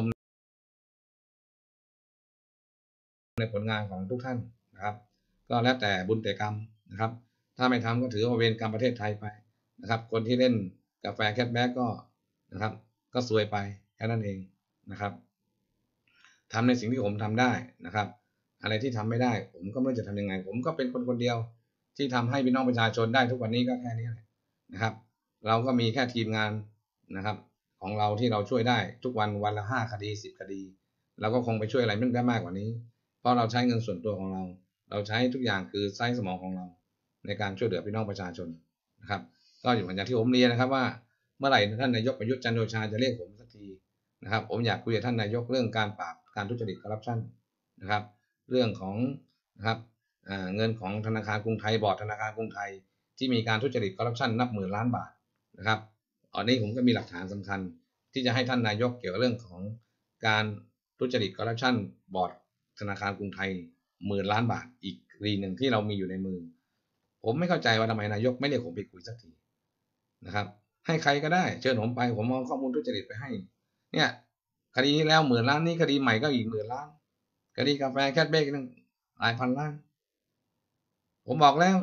ในผลงานของทุกท่านนะครับก็แล้วแต่บุญแต่กรรมนะครับถ้าไม่ทำก็ถือว่าเวรกรรมประเทศไทยไปนะครับคนที่เล่นกาแฟแคทแบ็กก็นะครับก็ซวยไปแค่นั้นเองนะครับทำในสิ่งที่ผมทำได้นะครับอะไรที่ทำไม่ได้ผมก็ไม่รู้จะทำยังไงผมก็เป็นคนคนเดียวที่ทำให้พี่น้องประชาชนได้ทุกวันนี้ก็แค่นี้แหละนะครับเราก็มีแค่ทีมงานนะครับของเราที่เราช่วยได้ทุกวันวันละห้าคดีสิบคดีเราก็คงไปช่วยอะไรไม่ได้มากกว่านี้เพราะเราใช้เงินส่วนตัวของเราเราใช้ทุกอย่างคือไซส์สมองของเราในการช่วยเหลือพี่น้องประชาชนนะครับก็อยู่เหมือนอย่างที่ผมเรียนนะครับว่าเมื่อไหร่ท่านนายกประยุทธ์จันทร์โอชาจะเรียกผมสักทีนะครับผมอยากคุยกับท่านนายกเรื่องการปราบการทุจริตคอร์รัปชันนะครับเรื่องของนะครับเงินของธนาคารกรุงไทยบอร์ดธนาคารกรุงไทยที่มีการทุจริตคอร์รัปชันนับหมื่นล้านบาทนะครับอันนี้ผมก็มีหลักฐานสำคัญที่จะให้ท่านนายกเกี่ยวกับเรื่องของการทุจริตคอร์รัปชันบอร์ดธนาคารกรุงไทยหมื่นล้านบาทอีกคดีหนึ่งที่เรามีอยู่ในมือผมไม่เข้าใจว่าทำไมนายกไม่เรียกผมไปคุยสักทีนะครับให้ใครก็ได้เชิญผมไปผมเอาข้อมูลทุจริตไปให้เนี่ยคดีที่แล้วหมื่นล้านนี้คดีใหม่ก็อีกหมื่นล้านคดีกาแฟแคทเบกนึงหลายพันล้านผมบอกแล้ว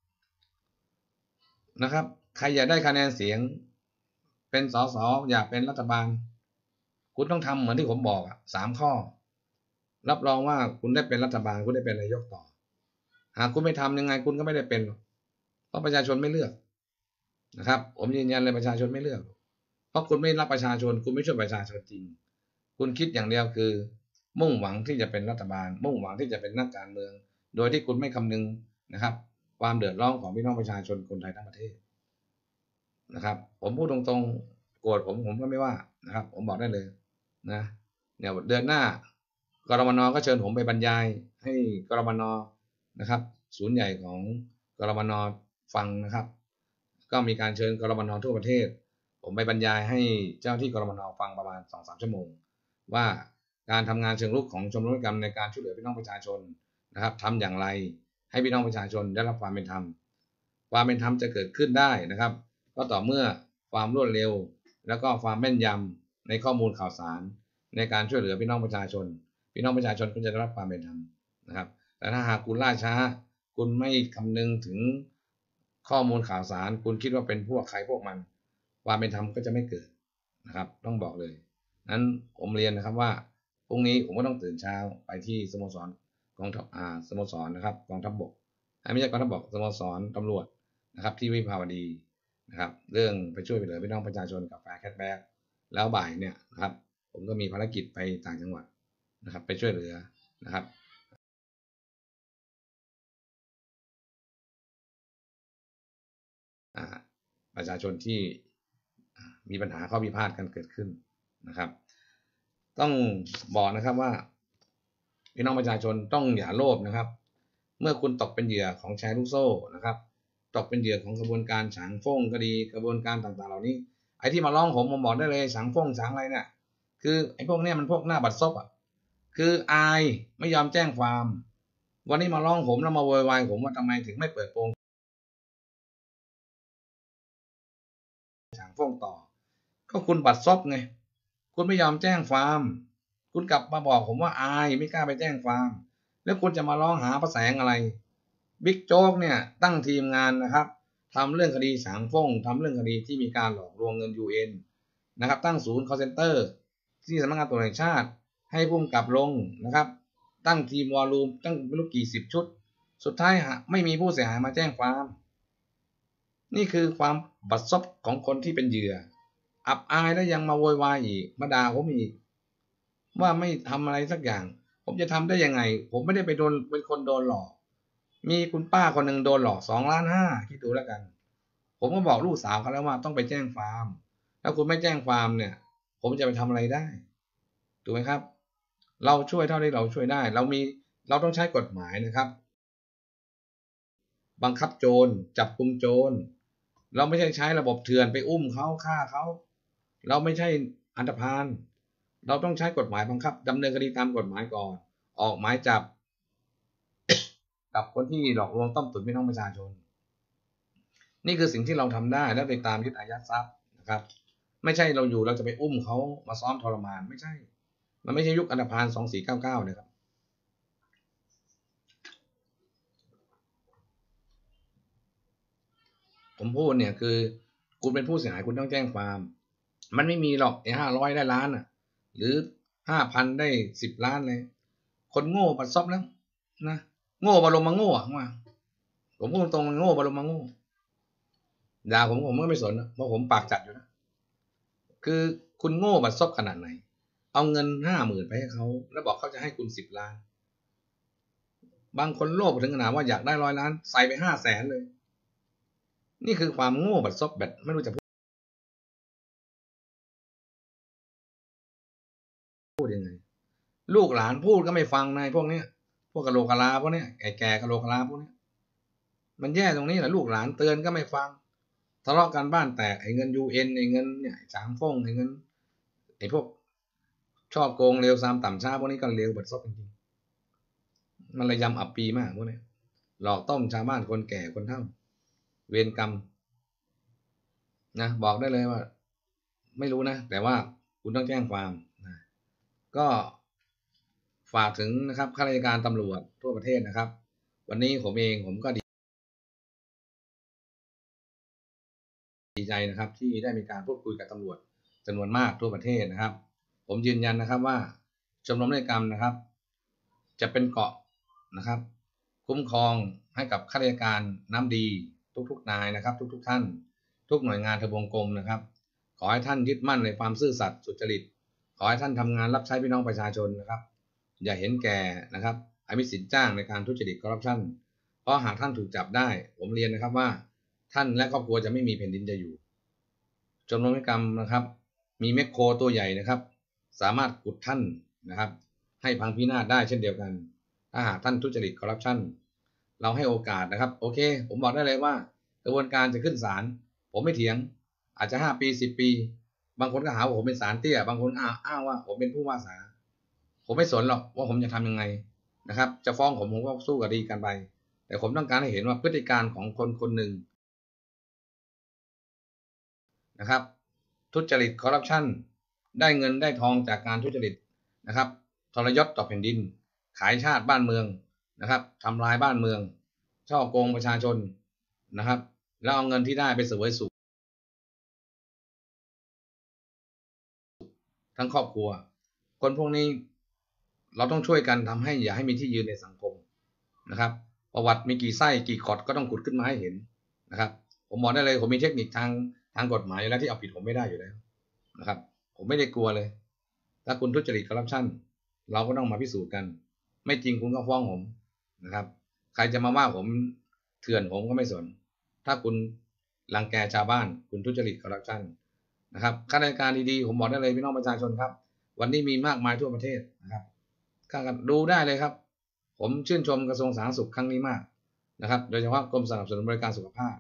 นะครับใครอยากได้คะแนนเสียงเป็นสสอยากเป็นรัฐบาลคุณต้องทำเหมือนที่ผมบอกอ่ะสามข้อรับรองว่าคุณได้เป็นรัฐบาลคุณได้เป็นนายกต่อหากคุณไม่ทำยังไงคุณก็ไม่ได้เป็นหรอกเพราะประชาชนไม่เลือกนะครับผมยืนยันเลยประชาชนไม่เลือกเพราะคุณไม่รับประชาชนคุณไม่ช่วยประชาชนจริงคุณคิดอย่างเดียวคือมุ่งหวังที่จะเป็นรัฐบาลมุ่งหวังที่จะเป็นนักการเมืองโดยที่คุณไม่คำนึงนะครับความเดือดร้อนของพี่น้องประชาชนคนไทยทั้งประเทศนะครับผมพูดตรงๆโกรธผมผมก็ไม่ว่านะครับผมบอกได้เลยนะเนี่ยเดือนหน้ากรมนก็เชิญผมไปบรรยายให้กรมนนะครับศูนย์ใหญ่ของกรมนฟังนะครับก็มีการเชิญกรมนทั่วประเทศผมไปบรรยายให้เจ้าที่กรมนฟังประมาณ สองถึงสาม ชั่วโมงว่าการทำงานเชิงรุกของชมรมกรรมในการช่วยเหลือพี่น้องประชาชนนะครับทำอย่างไรให้พี่น้องประชาชนได้รับความเป็นธรรมความเป็นธรรมจะเกิดขึ้นได้นะครับก็ต่อเมื่อความรวดเร็วแล้วก็ความแม่นยำในข้อมูลข่าวสารในการช่วยเหลือพี่น้องประชาชนพี่น้องประชาชนก็จะได้รับความเป็นธรรมนะครับแต่ถ้าหากคุณล่าช้าคุณไม่คำนึงถึงข้อมูลข่าวสารคุณคิดว่าเป็นพวกใครพวกมันความเป็นธรรมก็จะไม่เกิดนะครับต้องบอกเลยนั้นผมเรียนนะครับว่าพรุ่งนี้ผมก็ต้องตื่นเช้าไปที่สโมสรกองทัพอ่าสโมสรนะครับกองทัพบกไม่ใช่กองทัพบกสโมสรตำรวจนะครับที่วิภาวดีนะครับเรื่องไปช่วยเหลือพี่น้องประชาชนกับแฟร์แคทแบ็กแล้วบ่ายเนี่ยนะครับผมก็มีภารกิจไปต่างจังหวัดนะครับไปช่วยเหลือนะครับประชาชนที่มีปัญหาข้อพิพาทกันเกิดขึ้นนะครับต้องบอกนะครับว่าพี่น้องประชาชนต้องอย่าโลภนะครับเมื่อคุณตกเป็นเหยื่อของแชร์ลูกโซ่นะครับตกเป็นเหยื่อของกระบวนการฉางฟ่งก็ดีกระบวนการต่างๆเหล่านี้ไอ้ที่มาร้องผมผมบอกได้เลยฉางฟ่งฉางอะไรเนี่ยคือไอ้พวกเนี้ยมันพวกหน้าบัดซบอ่ะคืออายไม่ยอมแจ้งความวันนี้มาร้องผมแล้วมาโวยวายผมว่าทำไมถึงไม่เปิดโปงฉางฟ่งต่อก็คุณบัดซบไงคุณไม่ยอมแจ้งความคุณกลับมาบอกผมว่าอายไม่กล้าไปแจ้งความแล้วคุณจะมาร้องหาพระแสงอะไรบิ๊กโจ๊กเนี่ยตั้งทีมงานนะครับทำเรื่องคดีฉางฟ่งทำเรื่องคดีที่มีการหลอกลวงเงิน ยู เอ็น นะครับตั้งศูนย์ call center ที่สำนักงานตำรวจแห่งชาติให้ผู้กำกับลงนะครับตั้งทีมวอลลุ่มตั้งไม่รู้กี่สิบชุดสุดท้ายไม่มีผู้เสียหายมาแจ้งความนี่คือความบัดซบของคนที่เป็นเหยื่ออับอายแล้วยังมาโวยวายอีกมาด่าผมอีกว่าไม่ทำอะไรสักอย่างผมจะทำได้ยังไงผมไม่ได้ไปโดนเป็นคนโดนหลอกมีคุณป้าคนหนึ่งโดนหลอกสองล้านห้าคิดดูแล้วกันผมก็บอกลูกสาวเขาแล้วว่าต้องไปแจ้งความถ้าคุณไม่แจ้งความเนี่ยผมจะไปทำอะไรได้ถูกไหมครับเราช่วยเท่าที่เราช่วยได้เรามีเราต้องใช้กฎหมายนะครับบังคับโจรจับกุมโจรเราไม่ใช่ใช้ระบบเถื่อนไปอุ้มเขาฆ่าเขาเราไม่ใช่อันธพาลเราต้องใช้กฎหมายบังคับดำเนินคดีตามกฎหมายก่อนออกหมายจับกับคนที่หลอกลวงต้มตุ๋นพี่น้องประชาชนนี่คือสิ่งที่เราทำได้แล้วไปตามยึดอายัดทรัพย์นะครับไม่ใช่เราอยู่เราจะไปอุ้มเขามาซ้อมทรมานไม่ใช่มันไม่ใช่ยุคอันธพาลสองสี่เก้าเก้านะครับผมพูดเนี่ยคือคุณเป็นผู้เสียหายคุณต้องแจ้งความมันไม่มีหรอกไอ้ห้าร้อยได้ล้านอ่ะหรือห้าพันได้สิบล้านเลยคนโง่ปัดซบแล้วนะโง่บารมมาโง่อะว่าผมพูดตรงๆโง่บารมมาโง่ด่าผมผมก็ไม่สนเพราะผมปากจัดอยู่นะคือคุณโง่บัดซบขนาดไหนเอาเงินห้าหมื่นไปให้เขาแล้วบอกเขาจะให้คุณสิบล้านบางคนโลภถึงขนาดว่าอยากได้ร้อยล้านใส่ไปห้าแสนเลยนี่คือความโง่บัดซบแบบไม่รู้จะพูดยังไงลูกหลานพูดก็ไม่ฟังนายพวกเนี้ยพวกกะโหลกกะลาพวกเนี้ยแก่แก่กะโหลกกะลาพวกเนี้ยมันแย่ตรงนี้แหละลูกหลานเตือนก็ไม่ฟังทะเลาะกันบ้านแตกไอ้เงิน ยู เอ็น ไอ้เงินเนี่ยจางฟ่งไอ้เงินไอ้พวกชอบโกงเร็วซามต่ำช้าพวกนี้ก็เร็วบัดซบจริงๆมันระยำอับปีมากพวกนี้หลอกต้มชาวบ้านคนแก่คนเฒ่าเวรกรรมนะบอกได้เลยว่าไม่รู้นะแต่ว่าคุณต้องแจ้งความนะก็ฝากถึงนะครับข้าราชการตำรวจทั่วประเทศนะครับวันนี้ผมเองผมก็ดีใจนะครับที่ได้มีการพูดคุยกับตำรวจจำนวนมากทั่วประเทศนะครับผมยืนยันนะครับว่าชมรมนิติกรรมนะครับจะเป็นเกาะนะครับคุ้มครองให้กับข้าราชการน้ำดีทุกๆนายนะครับทุกๆท่านทุกหน่วยงานทบวงกรมนะครับขอให้ท่านยึดมั่นในความซื่อสัตย์สุจริตขอให้ท่านทำงานรับใช้พี่น้องประชาชนนะครับอย่าเห็นแก่นะครับอภิสิทธิ์จ้างในการทุจริตคอร์รัปชันเพราะหากท่านถูกจับได้ผมเรียนนะครับว่าท่านและครอบครัวจะไม่มีแผ่นดินจะอยู่ชมรมนิติกรรมนะครับมีแมคโครตัวใหญ่นะครับสามารถขุดท่านนะครับให้พังพินาศได้เช่นเดียวกันถ้าหากท่านทุจริตคอร์รัปชันเราให้โอกาสนะครับโอเคผมบอกได้เลยว่ากระบวนการจะขึ้นศาลผมไม่เถียงอาจจะห้าปีสิบปีบางคนก็หาว่าผมเป็นศาลเตี้ยบางคนอ้างว่าผมเป็นผู้ว่าศาลผมไม่สนหรอกว่าผมจะทำยังไงนะครับจะฟ้องผมผมก็สู้คดีกันไปแต่ผมต้องการให้เห็นว่าพฤติการของคนคนหนึ่งนะครับทุจริตคอร์รัปชันได้เงินได้ทองจากการทุจริตนะครับทรยศต่อแผ่นดินขายชาติบ้านเมืองนะครับทำลายบ้านเมืองช่อโกงประชาชนนะครับแล้วเอาเงินที่ได้ไปเสวยสุขทั้งครอบครัวคนพวกนี้เราต้องช่วยกันทำให้อย่าให้มีที่ยืนในสังคมนะครับประวัติมีกี่ไส้กี่ขอดก็ต้องขุดขึ้นมาให้เห็นนะครับผมบอกได้เลยผมมีเทคนิคทางทางกฎหมายอยู่แล้วที่เอาผิดผมไม่ได้อยู่แล้วนะครับผมไม่ได้กลัวเลยถ้าคุณทุจริตคอร์รัปชันเราก็ต้องมาพิสูจน์กันไม่จริงคุณก็ฟ้องผมนะครับใครจะมาว่าผมเถื่อนผมก็ไม่สนถ้าคุณรังแกชาวบ้านคุณทุจริตคอร์รัปชันนะครับข้าราชการดีๆผมบอกได้เลยพี่น้องประชาชนครับวันนี้มีมากมายทั่วประเทศนะครับข้ากันดูได้เลยครับผมชื่นชมกระทรวงสาธารณสุขครั้งนี้มากนะครับโดยเฉพาะกรมสนับสนุนบริการสุขภาพ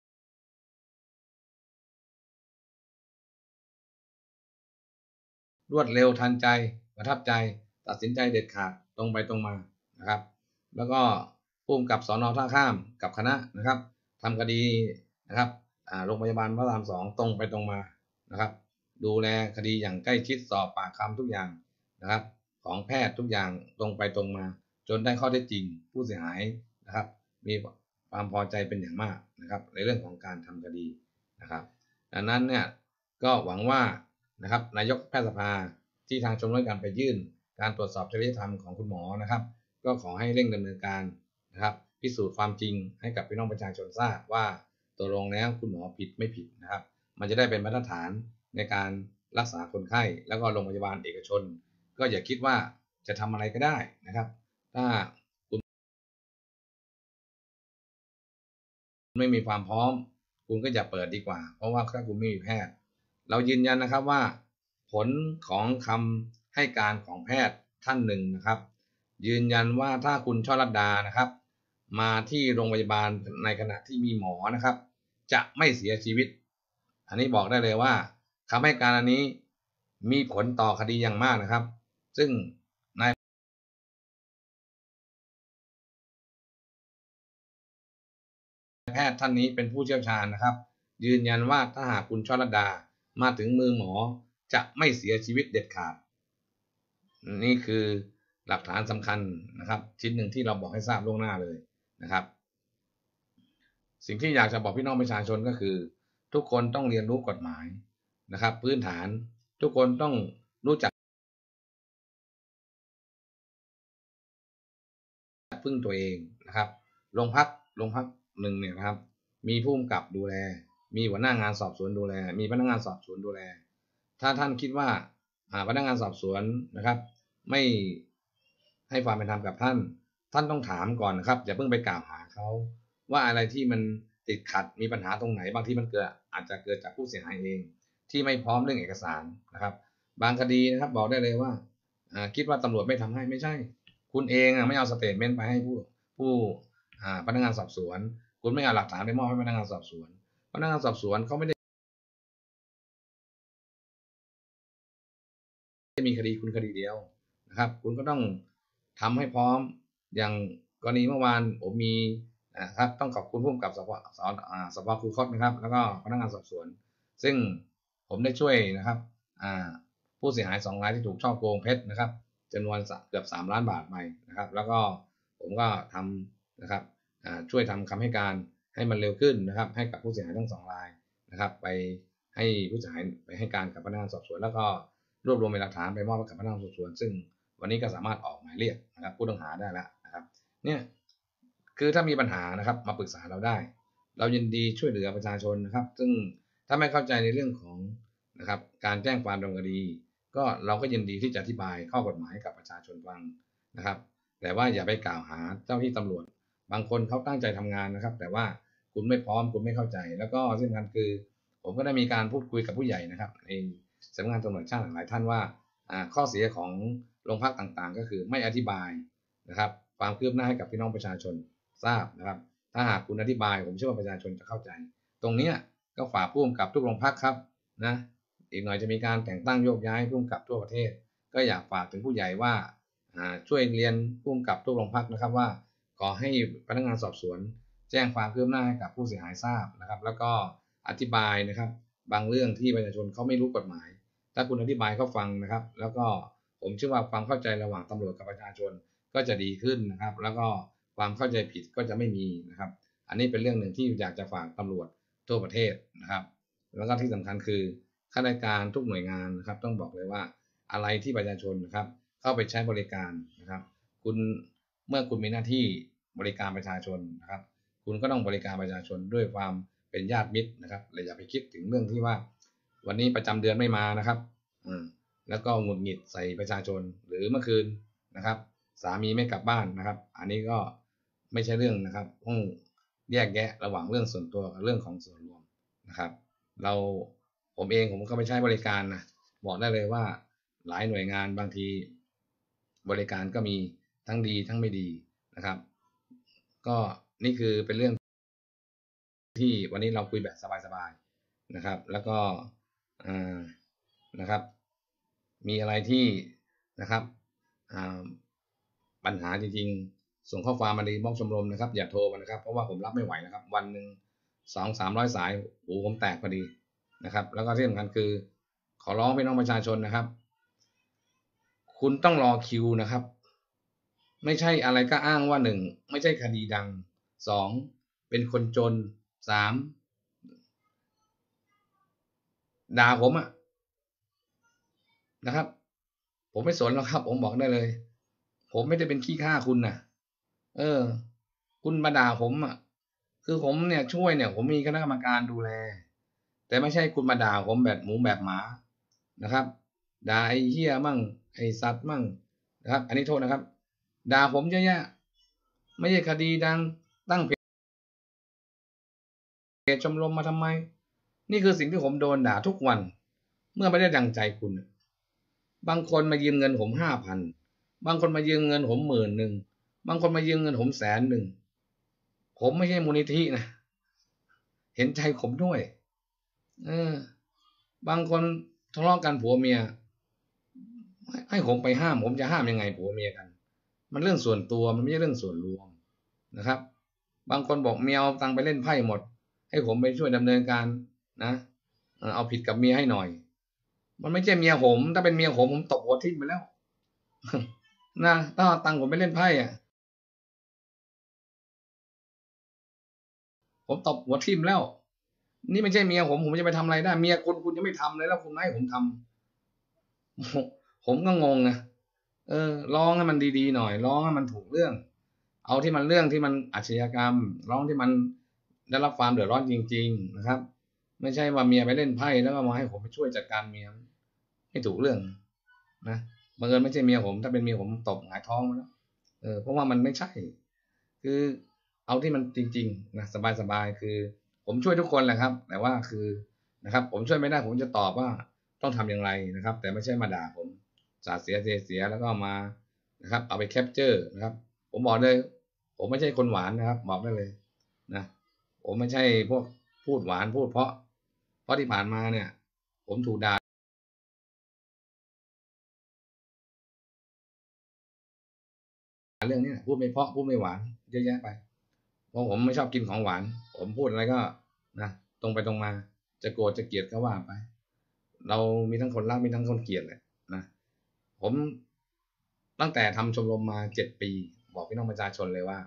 รวดเร็วทันใจประทับใจตัดสินใจเด็ดขาดตรงไปตรงมานะครับแล้วก็ผู้กำกับสน.ท่าข้ามกับคณะนะครับทำคดีนะครับโรงพยาบาลพระรามสองตรงไปตรงมานะครับดูแลคดีอย่างใกล้ชิดสอบปากคำทุกอย่างนะครับของแพทย์ทุกอย่างตรงไปตรงมาจนได้ข้อเท็จจริงผู้เสียหายนะครับมีความพอใจเป็นอย่างมากนะครับในเรื่องของการทำคดีนะครับดังนั้นเนี่ยก็หวังว่านะครับนายกแพทยสภาที่ทางชมรมการไปยื่นการตรวจสอบจริยธรรมของคุณหมอนะครับก็ขอให้เร่งดำเนินการนะครับพิสูจน์ความจริงให้กับพี่น้องประชาชนทราบว่าตกลงแล้วคุณหมอผิดไม่ผิดนะครับมันจะได้เป็นมาตรฐานในการรักษาคนไข้แล้วก็โรงพยาบาลเอกชนก็อย่าคิดว่าจะทำอะไรก็ได้นะครับถ้าคุณไม่มีความพร้อมคุณก็อย่าเปิดดีกว่าเพราะว่าถ้าคุณไม่มีแพทย์เรายืนยันนะครับว่าผลของคำให้การของแพทย์ท่านหนึ่งนะครับยืนยันว่าถ้าคุณช่อลัดดานะครับมาที่โรงพยาบาลในขณะที่มีหมอนะครับจะไม่เสียชีวิตอันนี้บอกได้เลยว่าคำให้การอันนี้มีผลต่อคดีอย่างมากนะครับซึ่งนายแพทย์ท่านนี้เป็นผู้เชี่ยวชาญนะครับยืนยันว่าถ้าหากคุณช่อลัดดามาถึงมือหมอจะไม่เสียชีวิตเด็ดขาดนี่คือหลักฐานสำคัญนะครับชิ้นหนึ่งที่เราบอกให้ทราบล่วงหน้าเลยนะครับสิ่งที่อยากจะบอกพี่น้องประชาชนก็คือทุกคนต้องเรียนรู้กฎหมายนะครับพื้นฐานทุกคนต้องรู้จักพึ่งตัวเองนะครับโรงพักโรงพักหนึ่งเนี่ยนะครับมีผู้กำกับดูแลมีหัวหน้างานสอบสวนดูแลมีพนักงานสอบสวนดูแลถ้าท่านคิดว่าพนักงานสอบสวนนะครับไม่ให้ความเป็นธรรมกับท่านท่านต้องถามก่อนนะครับอย่าเพิ่งไปกล่าวหาเขาว่าอะไรที่มันติดขัดมีปัญหาตรงไหนบางที่มันเกิดอาจจะเกิดจากผู้เสียหายเองที่ไม่พร้อมเรื่องเอกสารนะครับบางคดีนะครับบอกได้เลยว่าคิดว่าตำรวจไม่ทำให้ไม่ใช่คุณเองไม่เอาสเตทเมนต์ไปให้ผู้ผู้พนักงานสอบสวนคุณไม่เอาหลักฐานไปมอบให้พนักงานสอบสวนพนักงานสอบสวนเขาไม่ได้มีคดีคุณคดีเดียวนะครับคุณก็ต้องทำให้พร้อมอย่างกรณีเมื่อวานผมมีนะครับต้องขอบคุณผู้กำกับสพสพคูคตนะครับแล้วก็พนักงานสอบสวนซึ่งผมได้ช่วยนะครับผู้เสียหายสองรายที่ถูกช่อโกงเพชรนะครับจำนวนเกือบสามล้านบาทไปนะครับแล้วก็ผมก็ทำนะครับช่วยทำคำให้การให้มันเร็วขึ้นนะครับให้กับผู้เสียหายทั้งสองรายนะครับไปให้ผู้เสียหายไปให้การกับพนักงานสอบสวนแล้วก็รวบรวมหลักฐานไปมอบให้กับพนักงานสอบสวนซึ่งวันนี้ก็สามารถออกหมายเรียกนะครับผู้ต้องหาได้แล้วนะครับเนี่ยคือถ้ามีปัญหานะครับมาปรึกษาเราได้เรายินดีช่วยเหลือประชาชนนะครับซึ่งถ้าไม่เข้าใจในเรื่องของนะครับการแจ้งความดำเนินคดีก็เราก็ยินดีที่จะอธิบายข้อกฎหมายให้กับประชาชนฟังนะครับแต่ว่าอย่าไปกล่าวหาเจ้าที่ตำรวจบางคนเขาตั้งใจทำงานนะครับแต่ว่าคุณไม่พร้อมคุณไม่เข้าใจแล้วก็ที่สำคัญคือผมก็ได้มีการพูดคุยกับผู้ใหญ่นะครับในสำนักงานตำรวจชาติหลายท่านว่าข้อเสียของโรงพักต่างๆก็คือไม่อธิบายนะครับความคืบหน้าให้กับพี่น้องประชาชนทราบนะครับถ้าหากคุณอธิบายผมเชื่อว่าประชาชนจะเข้าใจตรงนี้ก็ฝากผู้กำกับทุกโรงพักครับนะอีกหน่อยจะมีการแต่งตั้งโยกย้ายผู้กำกับทั่วประเทศก็อยากฝากถึงผู้ใหญ่ว่าช่วยเรียนผู้กำกับทุกโรงพักนะครับว่าขอให้พนักงานสอบสวนแจ้งความคืบหน้าให้กับผู้เสียหายทราบนะครับแล้วก็อธิบายนะครับบางเรื่องที่ประชาชนเขาไม่รู้กฎหมายถ้าคุณอธิบายเขาฟังนะครับแล้วก็ผมเชื่อว่าความเข้าใจระหว่างตำรวจกับประชาชนก็จะดีขึ้นนะครับแล้วก็ความเข้าใจผิดก็จะไม่มีนะครับอันนี้เป็นเรื่องหนึ่งที่อยากจะฝากตำรวจทั่วประเทศนะครับแล้วก็ที่สำคัญคือข้าราชการทุกหน่วยงานนะครับต้องบอกเลยว่าอะไรที่ประชาชนนะครับเข้าไปใช้บริการนะครับคุณเมื่อคุณมีหน้าที่บริการประชาชนนะครับคุณก็ต้องบริการประชาชนด้วยความเป็นญาติมิตรนะครับอย่าไปคิดถึงเรื่องที่ว่าวันนี้ประจำเดือนไม่มานะครับอืมแล้วก็หงุดหงิดใส่ประชาชนหรือเมื่อคืนนะครับสามีไม่กลับบ้านนะครับอันนี้ก็ไม่ใช่เรื่องนะครับต้องแยกแยะระหว่างเรื่องส่วนตัวกับเรื่องของส่วนรวมนะครับเราผมเองผมก็ไปใช้บริการนะบอกได้เลยว่าหลายหน่วยงานบางทีบริการก็มีทั้งดีทั้งไม่ดีนะครับก็นี่คือเป็นเรื่องที่วันนี้เราคุยแบบสบายๆนะครับแล้วก็นะครับมีอะไรที่นะครับปัญหาจริงๆส่งข้อความมาในบล็อกชมรมนะครับอย่าโทรมานะครับเพราะว่าผมรับไม่ไหวนะครับวันหนึ่งสองสามร้อยสายหูผมแตกพอดีนะครับแล้วก็ที่สำคัญคือขอร้องพี่น้องประชาชนนะครับคุณต้องรอคิวนะครับไม่ใช่อะไรก็อ้างว่าหนึ่งไม่ใช่คดีดังสองเป็นคนจนสามด่าผมอะนะครับผมไม่สนหรอกครับผมบอกได้เลยผมไม่ได้เป็นขี้ข้าคุณนะเออคุณมาด่าผมอ่ะคือผมเนี่ยช่วยเนี่ยผมมีคณะกรรมการดูแลแต่ไม่ใช่คุณมาด่าผมแบบหมูแบบหมานะครับด่าไอ้เหี้ยมั่งไอ้สัตว์มั่งนะครับอันนี้โทษนะครับด่าผมเยอะแยะไม่ใช่คดีดังตั้งเพจชมรมมาทำไมนี่คือสิ่งที่ผมโดนด่าทุกวันเมื่อไม่ได้ดังใจคุณบางคนมายืมเงินผมห้าพันบางคนมายืมเงินผมหมื่นหนึ่งบางคนมายืมเงินผมแสนหนึ่งผมไม่ใช่มูลนิธินะเห็นใจผมด้วยเออบางคนทะเลาะกันผัวเมียให้ผมไปห้ามผมจะห้ามยังไงผัวเมียกันมันเรื่องส่วนตัวมันไม่ใช่เรื่องส่วนรวมนะครับบางคนบอกเมียเอาตังไปเล่นไพ่หมดให้ผมไปช่วยดำเนินการนะเอาผิดกับเมียให้หน่อยมันไม่ใช่เมียผมถ้าเป็นเมียผมผมตบหัวทิ่มไปแล้วนะถ้าเอาตังผมไปเล่นไพ่อะผมตบหัวทิ่มแล้วนี่ไม่ใช่เมียผมผมจะไปทำอะไรได้เมียคุณคุณจะไม่ทำเลยแล้วคุณให้ผมทำผมก็งงนะเออร้องให้มันดีๆหน่อยร้องให้มันถูกเรื่องเอาที่มันเรื่องที่มันอาชญากรรมร้องที่มันได้รับความเดือดร้อนจริงๆนะครับไม่ใช่ว่าเมียไปเล่นไพ่แล้วก็มาให้ผมไปช่วยจัดการเมียไม่ถูกเรื่องนะบังเอิญไม่ใช่เมียผมถ้าเป็นเมียผมตบหงายท้องแล้วเออเพราะว่ามันไม่ใช่คือเอาที่มันจริงๆนะสบายๆคือผมช่วยทุกคนแหละครับแต่ว่าคือนะครับผมช่วยไม่ได้ผมจะตอบว่าต้องทำอย่างไรนะครับแต่ไม่ใช่มาด่าผมสาดเสียเสียเสียแล้วก็มานะครับเอาไปแคปเจอร์นะครับผมบอกเลยผมไม่ใช่คนหวานนะครับบอกได้เลยนะผมไม่ใช่พวกพูดหวานพูดเพราะเพราะที่ผ่านมาเนี่ยผมถูกด่าเรื่องนี้พูดไม่เพราะพูดไม่หวานเยอะแยะไปเพราะผมไม่ชอบกินของหวานผมพูดอะไรก็นะตรงไปตรงมาจะโกรธจะเกลียดก็ว่าไปเรามีทั้งคนรักมีทั้งคนเกลียดเลยนะผมตั้งแต่ทำชมรมมาเจ็ดปีบอกพี่น้องประชาชนเลยว่า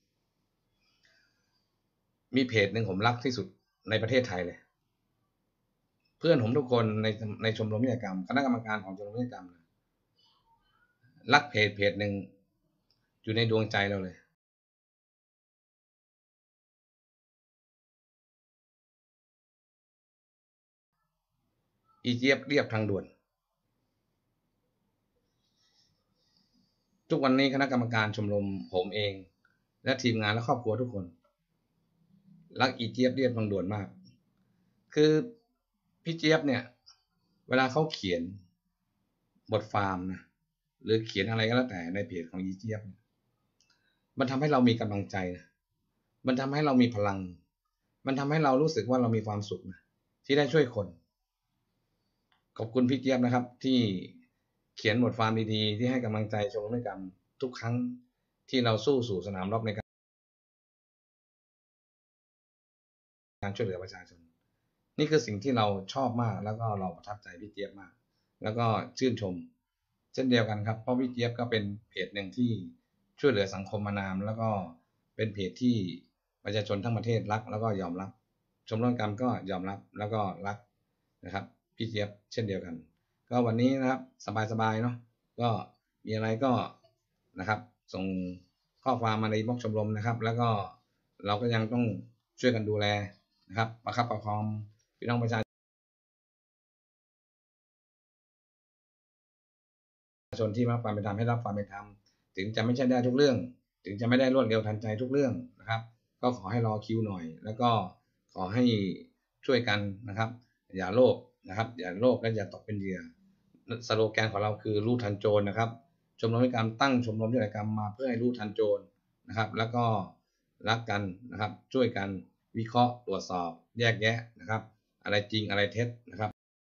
มีเพจหนึ่งผมรักที่สุดในประเทศไทยเลยเพื่อนผมทุกคนในในชมรมนิติกรรมคณะกรรมการของชมรมนิติกรรมรักเพจเพจหนึ่งอยู่ในดวงใจเราเลยอีเจี๊ยบเรียบทางด่วนทุกวันนี้คณะกรรมการชมรมผมเองและทีมงานและครอบครัวทุกคนรักอีเจี๊ยบเรียบทางด่วนมากคือพี่เจี๊ยบเนี่ยเวลาเขาเขียนบทฟาร์มนะหรือเขียนอะไรก็แล้วแต่ในเพจของอีเจี๊ยบมันทำให้เรามีกำลังใจนะมันทำให้เรามีพลังมันทำให้เรารู้สึกว่าเรามีความสุขนะที่ได้ช่วยคนขอบคุณพี่เจี๊ยบนะครับที่เขียนบทความดีๆที่ให้กำลังใจชมรมนิติกรรมทุกครั้งที่เราสู้สู่สนามรบในการช่วยเหลือประชาชนนี่คือสิ่งที่เราชอบมากแล้วก็เราประทับใจพี่เจี๊ยบมากแล้วก็ชื่นชมเช่นเดียวกันครับเพราะพี่เจี๊ยบก็เป็นเพจหนึ่งที่ช่วยเหลือสังคมมานานแล้วก็เป็นเพจที่ประชาชนทั้งประเทศรักแล้วก็ยอมรับชมรมกรรมก็ยอมรับแล้วก็รักนะครับพี่เจี๊ยบเช่นเดียวกันก็วันนี้นะครับสบายๆเนาะก็มีอะไรก็นะครับส่งข้อความมาในบล็อกชมรมนะครับแล้วก็เราก็ยังต้องช่วยกันดูแลนะครับประคับประคองพี่น้องประชาชนที่รับความเป็นธรรมให้รับความเป็นธรรมถึงจะไม่ใช่ได้ทุกเรื่องถึงจะไม่ได้รวดเร็วทันใจทุกเรื่องนะครับก็ขอให้รอคิวหน่อยแล้วก็ขอให้ช่วยกันนะครับอย่าโลภนะครับอย่าโลภและอย่าตกเป็นเหยื่อสโลแกนของเราคือรู้ทันโจรนะครับชมรมนิติกรรมตั้งชมรมนิติกรรมมาเพื่อให้รู้ทันโจรนะครับแล้วก็รักกันนะครับช่วยกันวิเคราะห์ตรวจสอบแยกแยะนะครับอะไรจริงอะไรเท็จนะครับ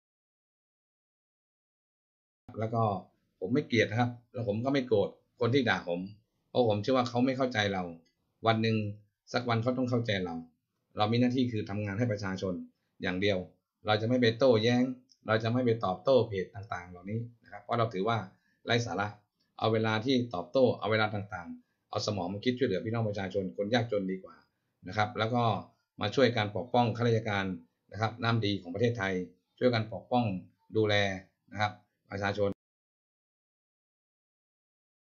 แล้วก็ผมไม่เกลียดนะครับแล้วผมก็ไม่โกรธคนที่ด่าผมเพราะผมเชื่อว่าเขาไม่เข้าใจเราวันหนึ่งสักวันเขาต้องเข้าใจเราเรามีหน้าที่คือทำงานให้ประชาชนอย่างเดียวเราจะไม่ไปโต้แย้งเราจะไม่ไปตอบโต้เพจต่างๆเหล่านี้นะครับเพราะเราถือว่าไร้สาระเอาเวลาที่ตอบโต้เอาเวลาต่างๆเอาสมองมาคิดช่วยเหลือพี่น้องประชาชนคนยากจนดีกว่านะครับแล้วก็มาช่วยการปกป้องข้าราชการนะครับน้ำดีของประเทศไทยช่วยกันปกป้องดูแลนะครับประชาชน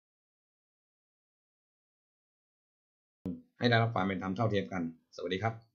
ให้ได้รับความเป็นธรรมเท่าเทียมกันสวัสดีครับ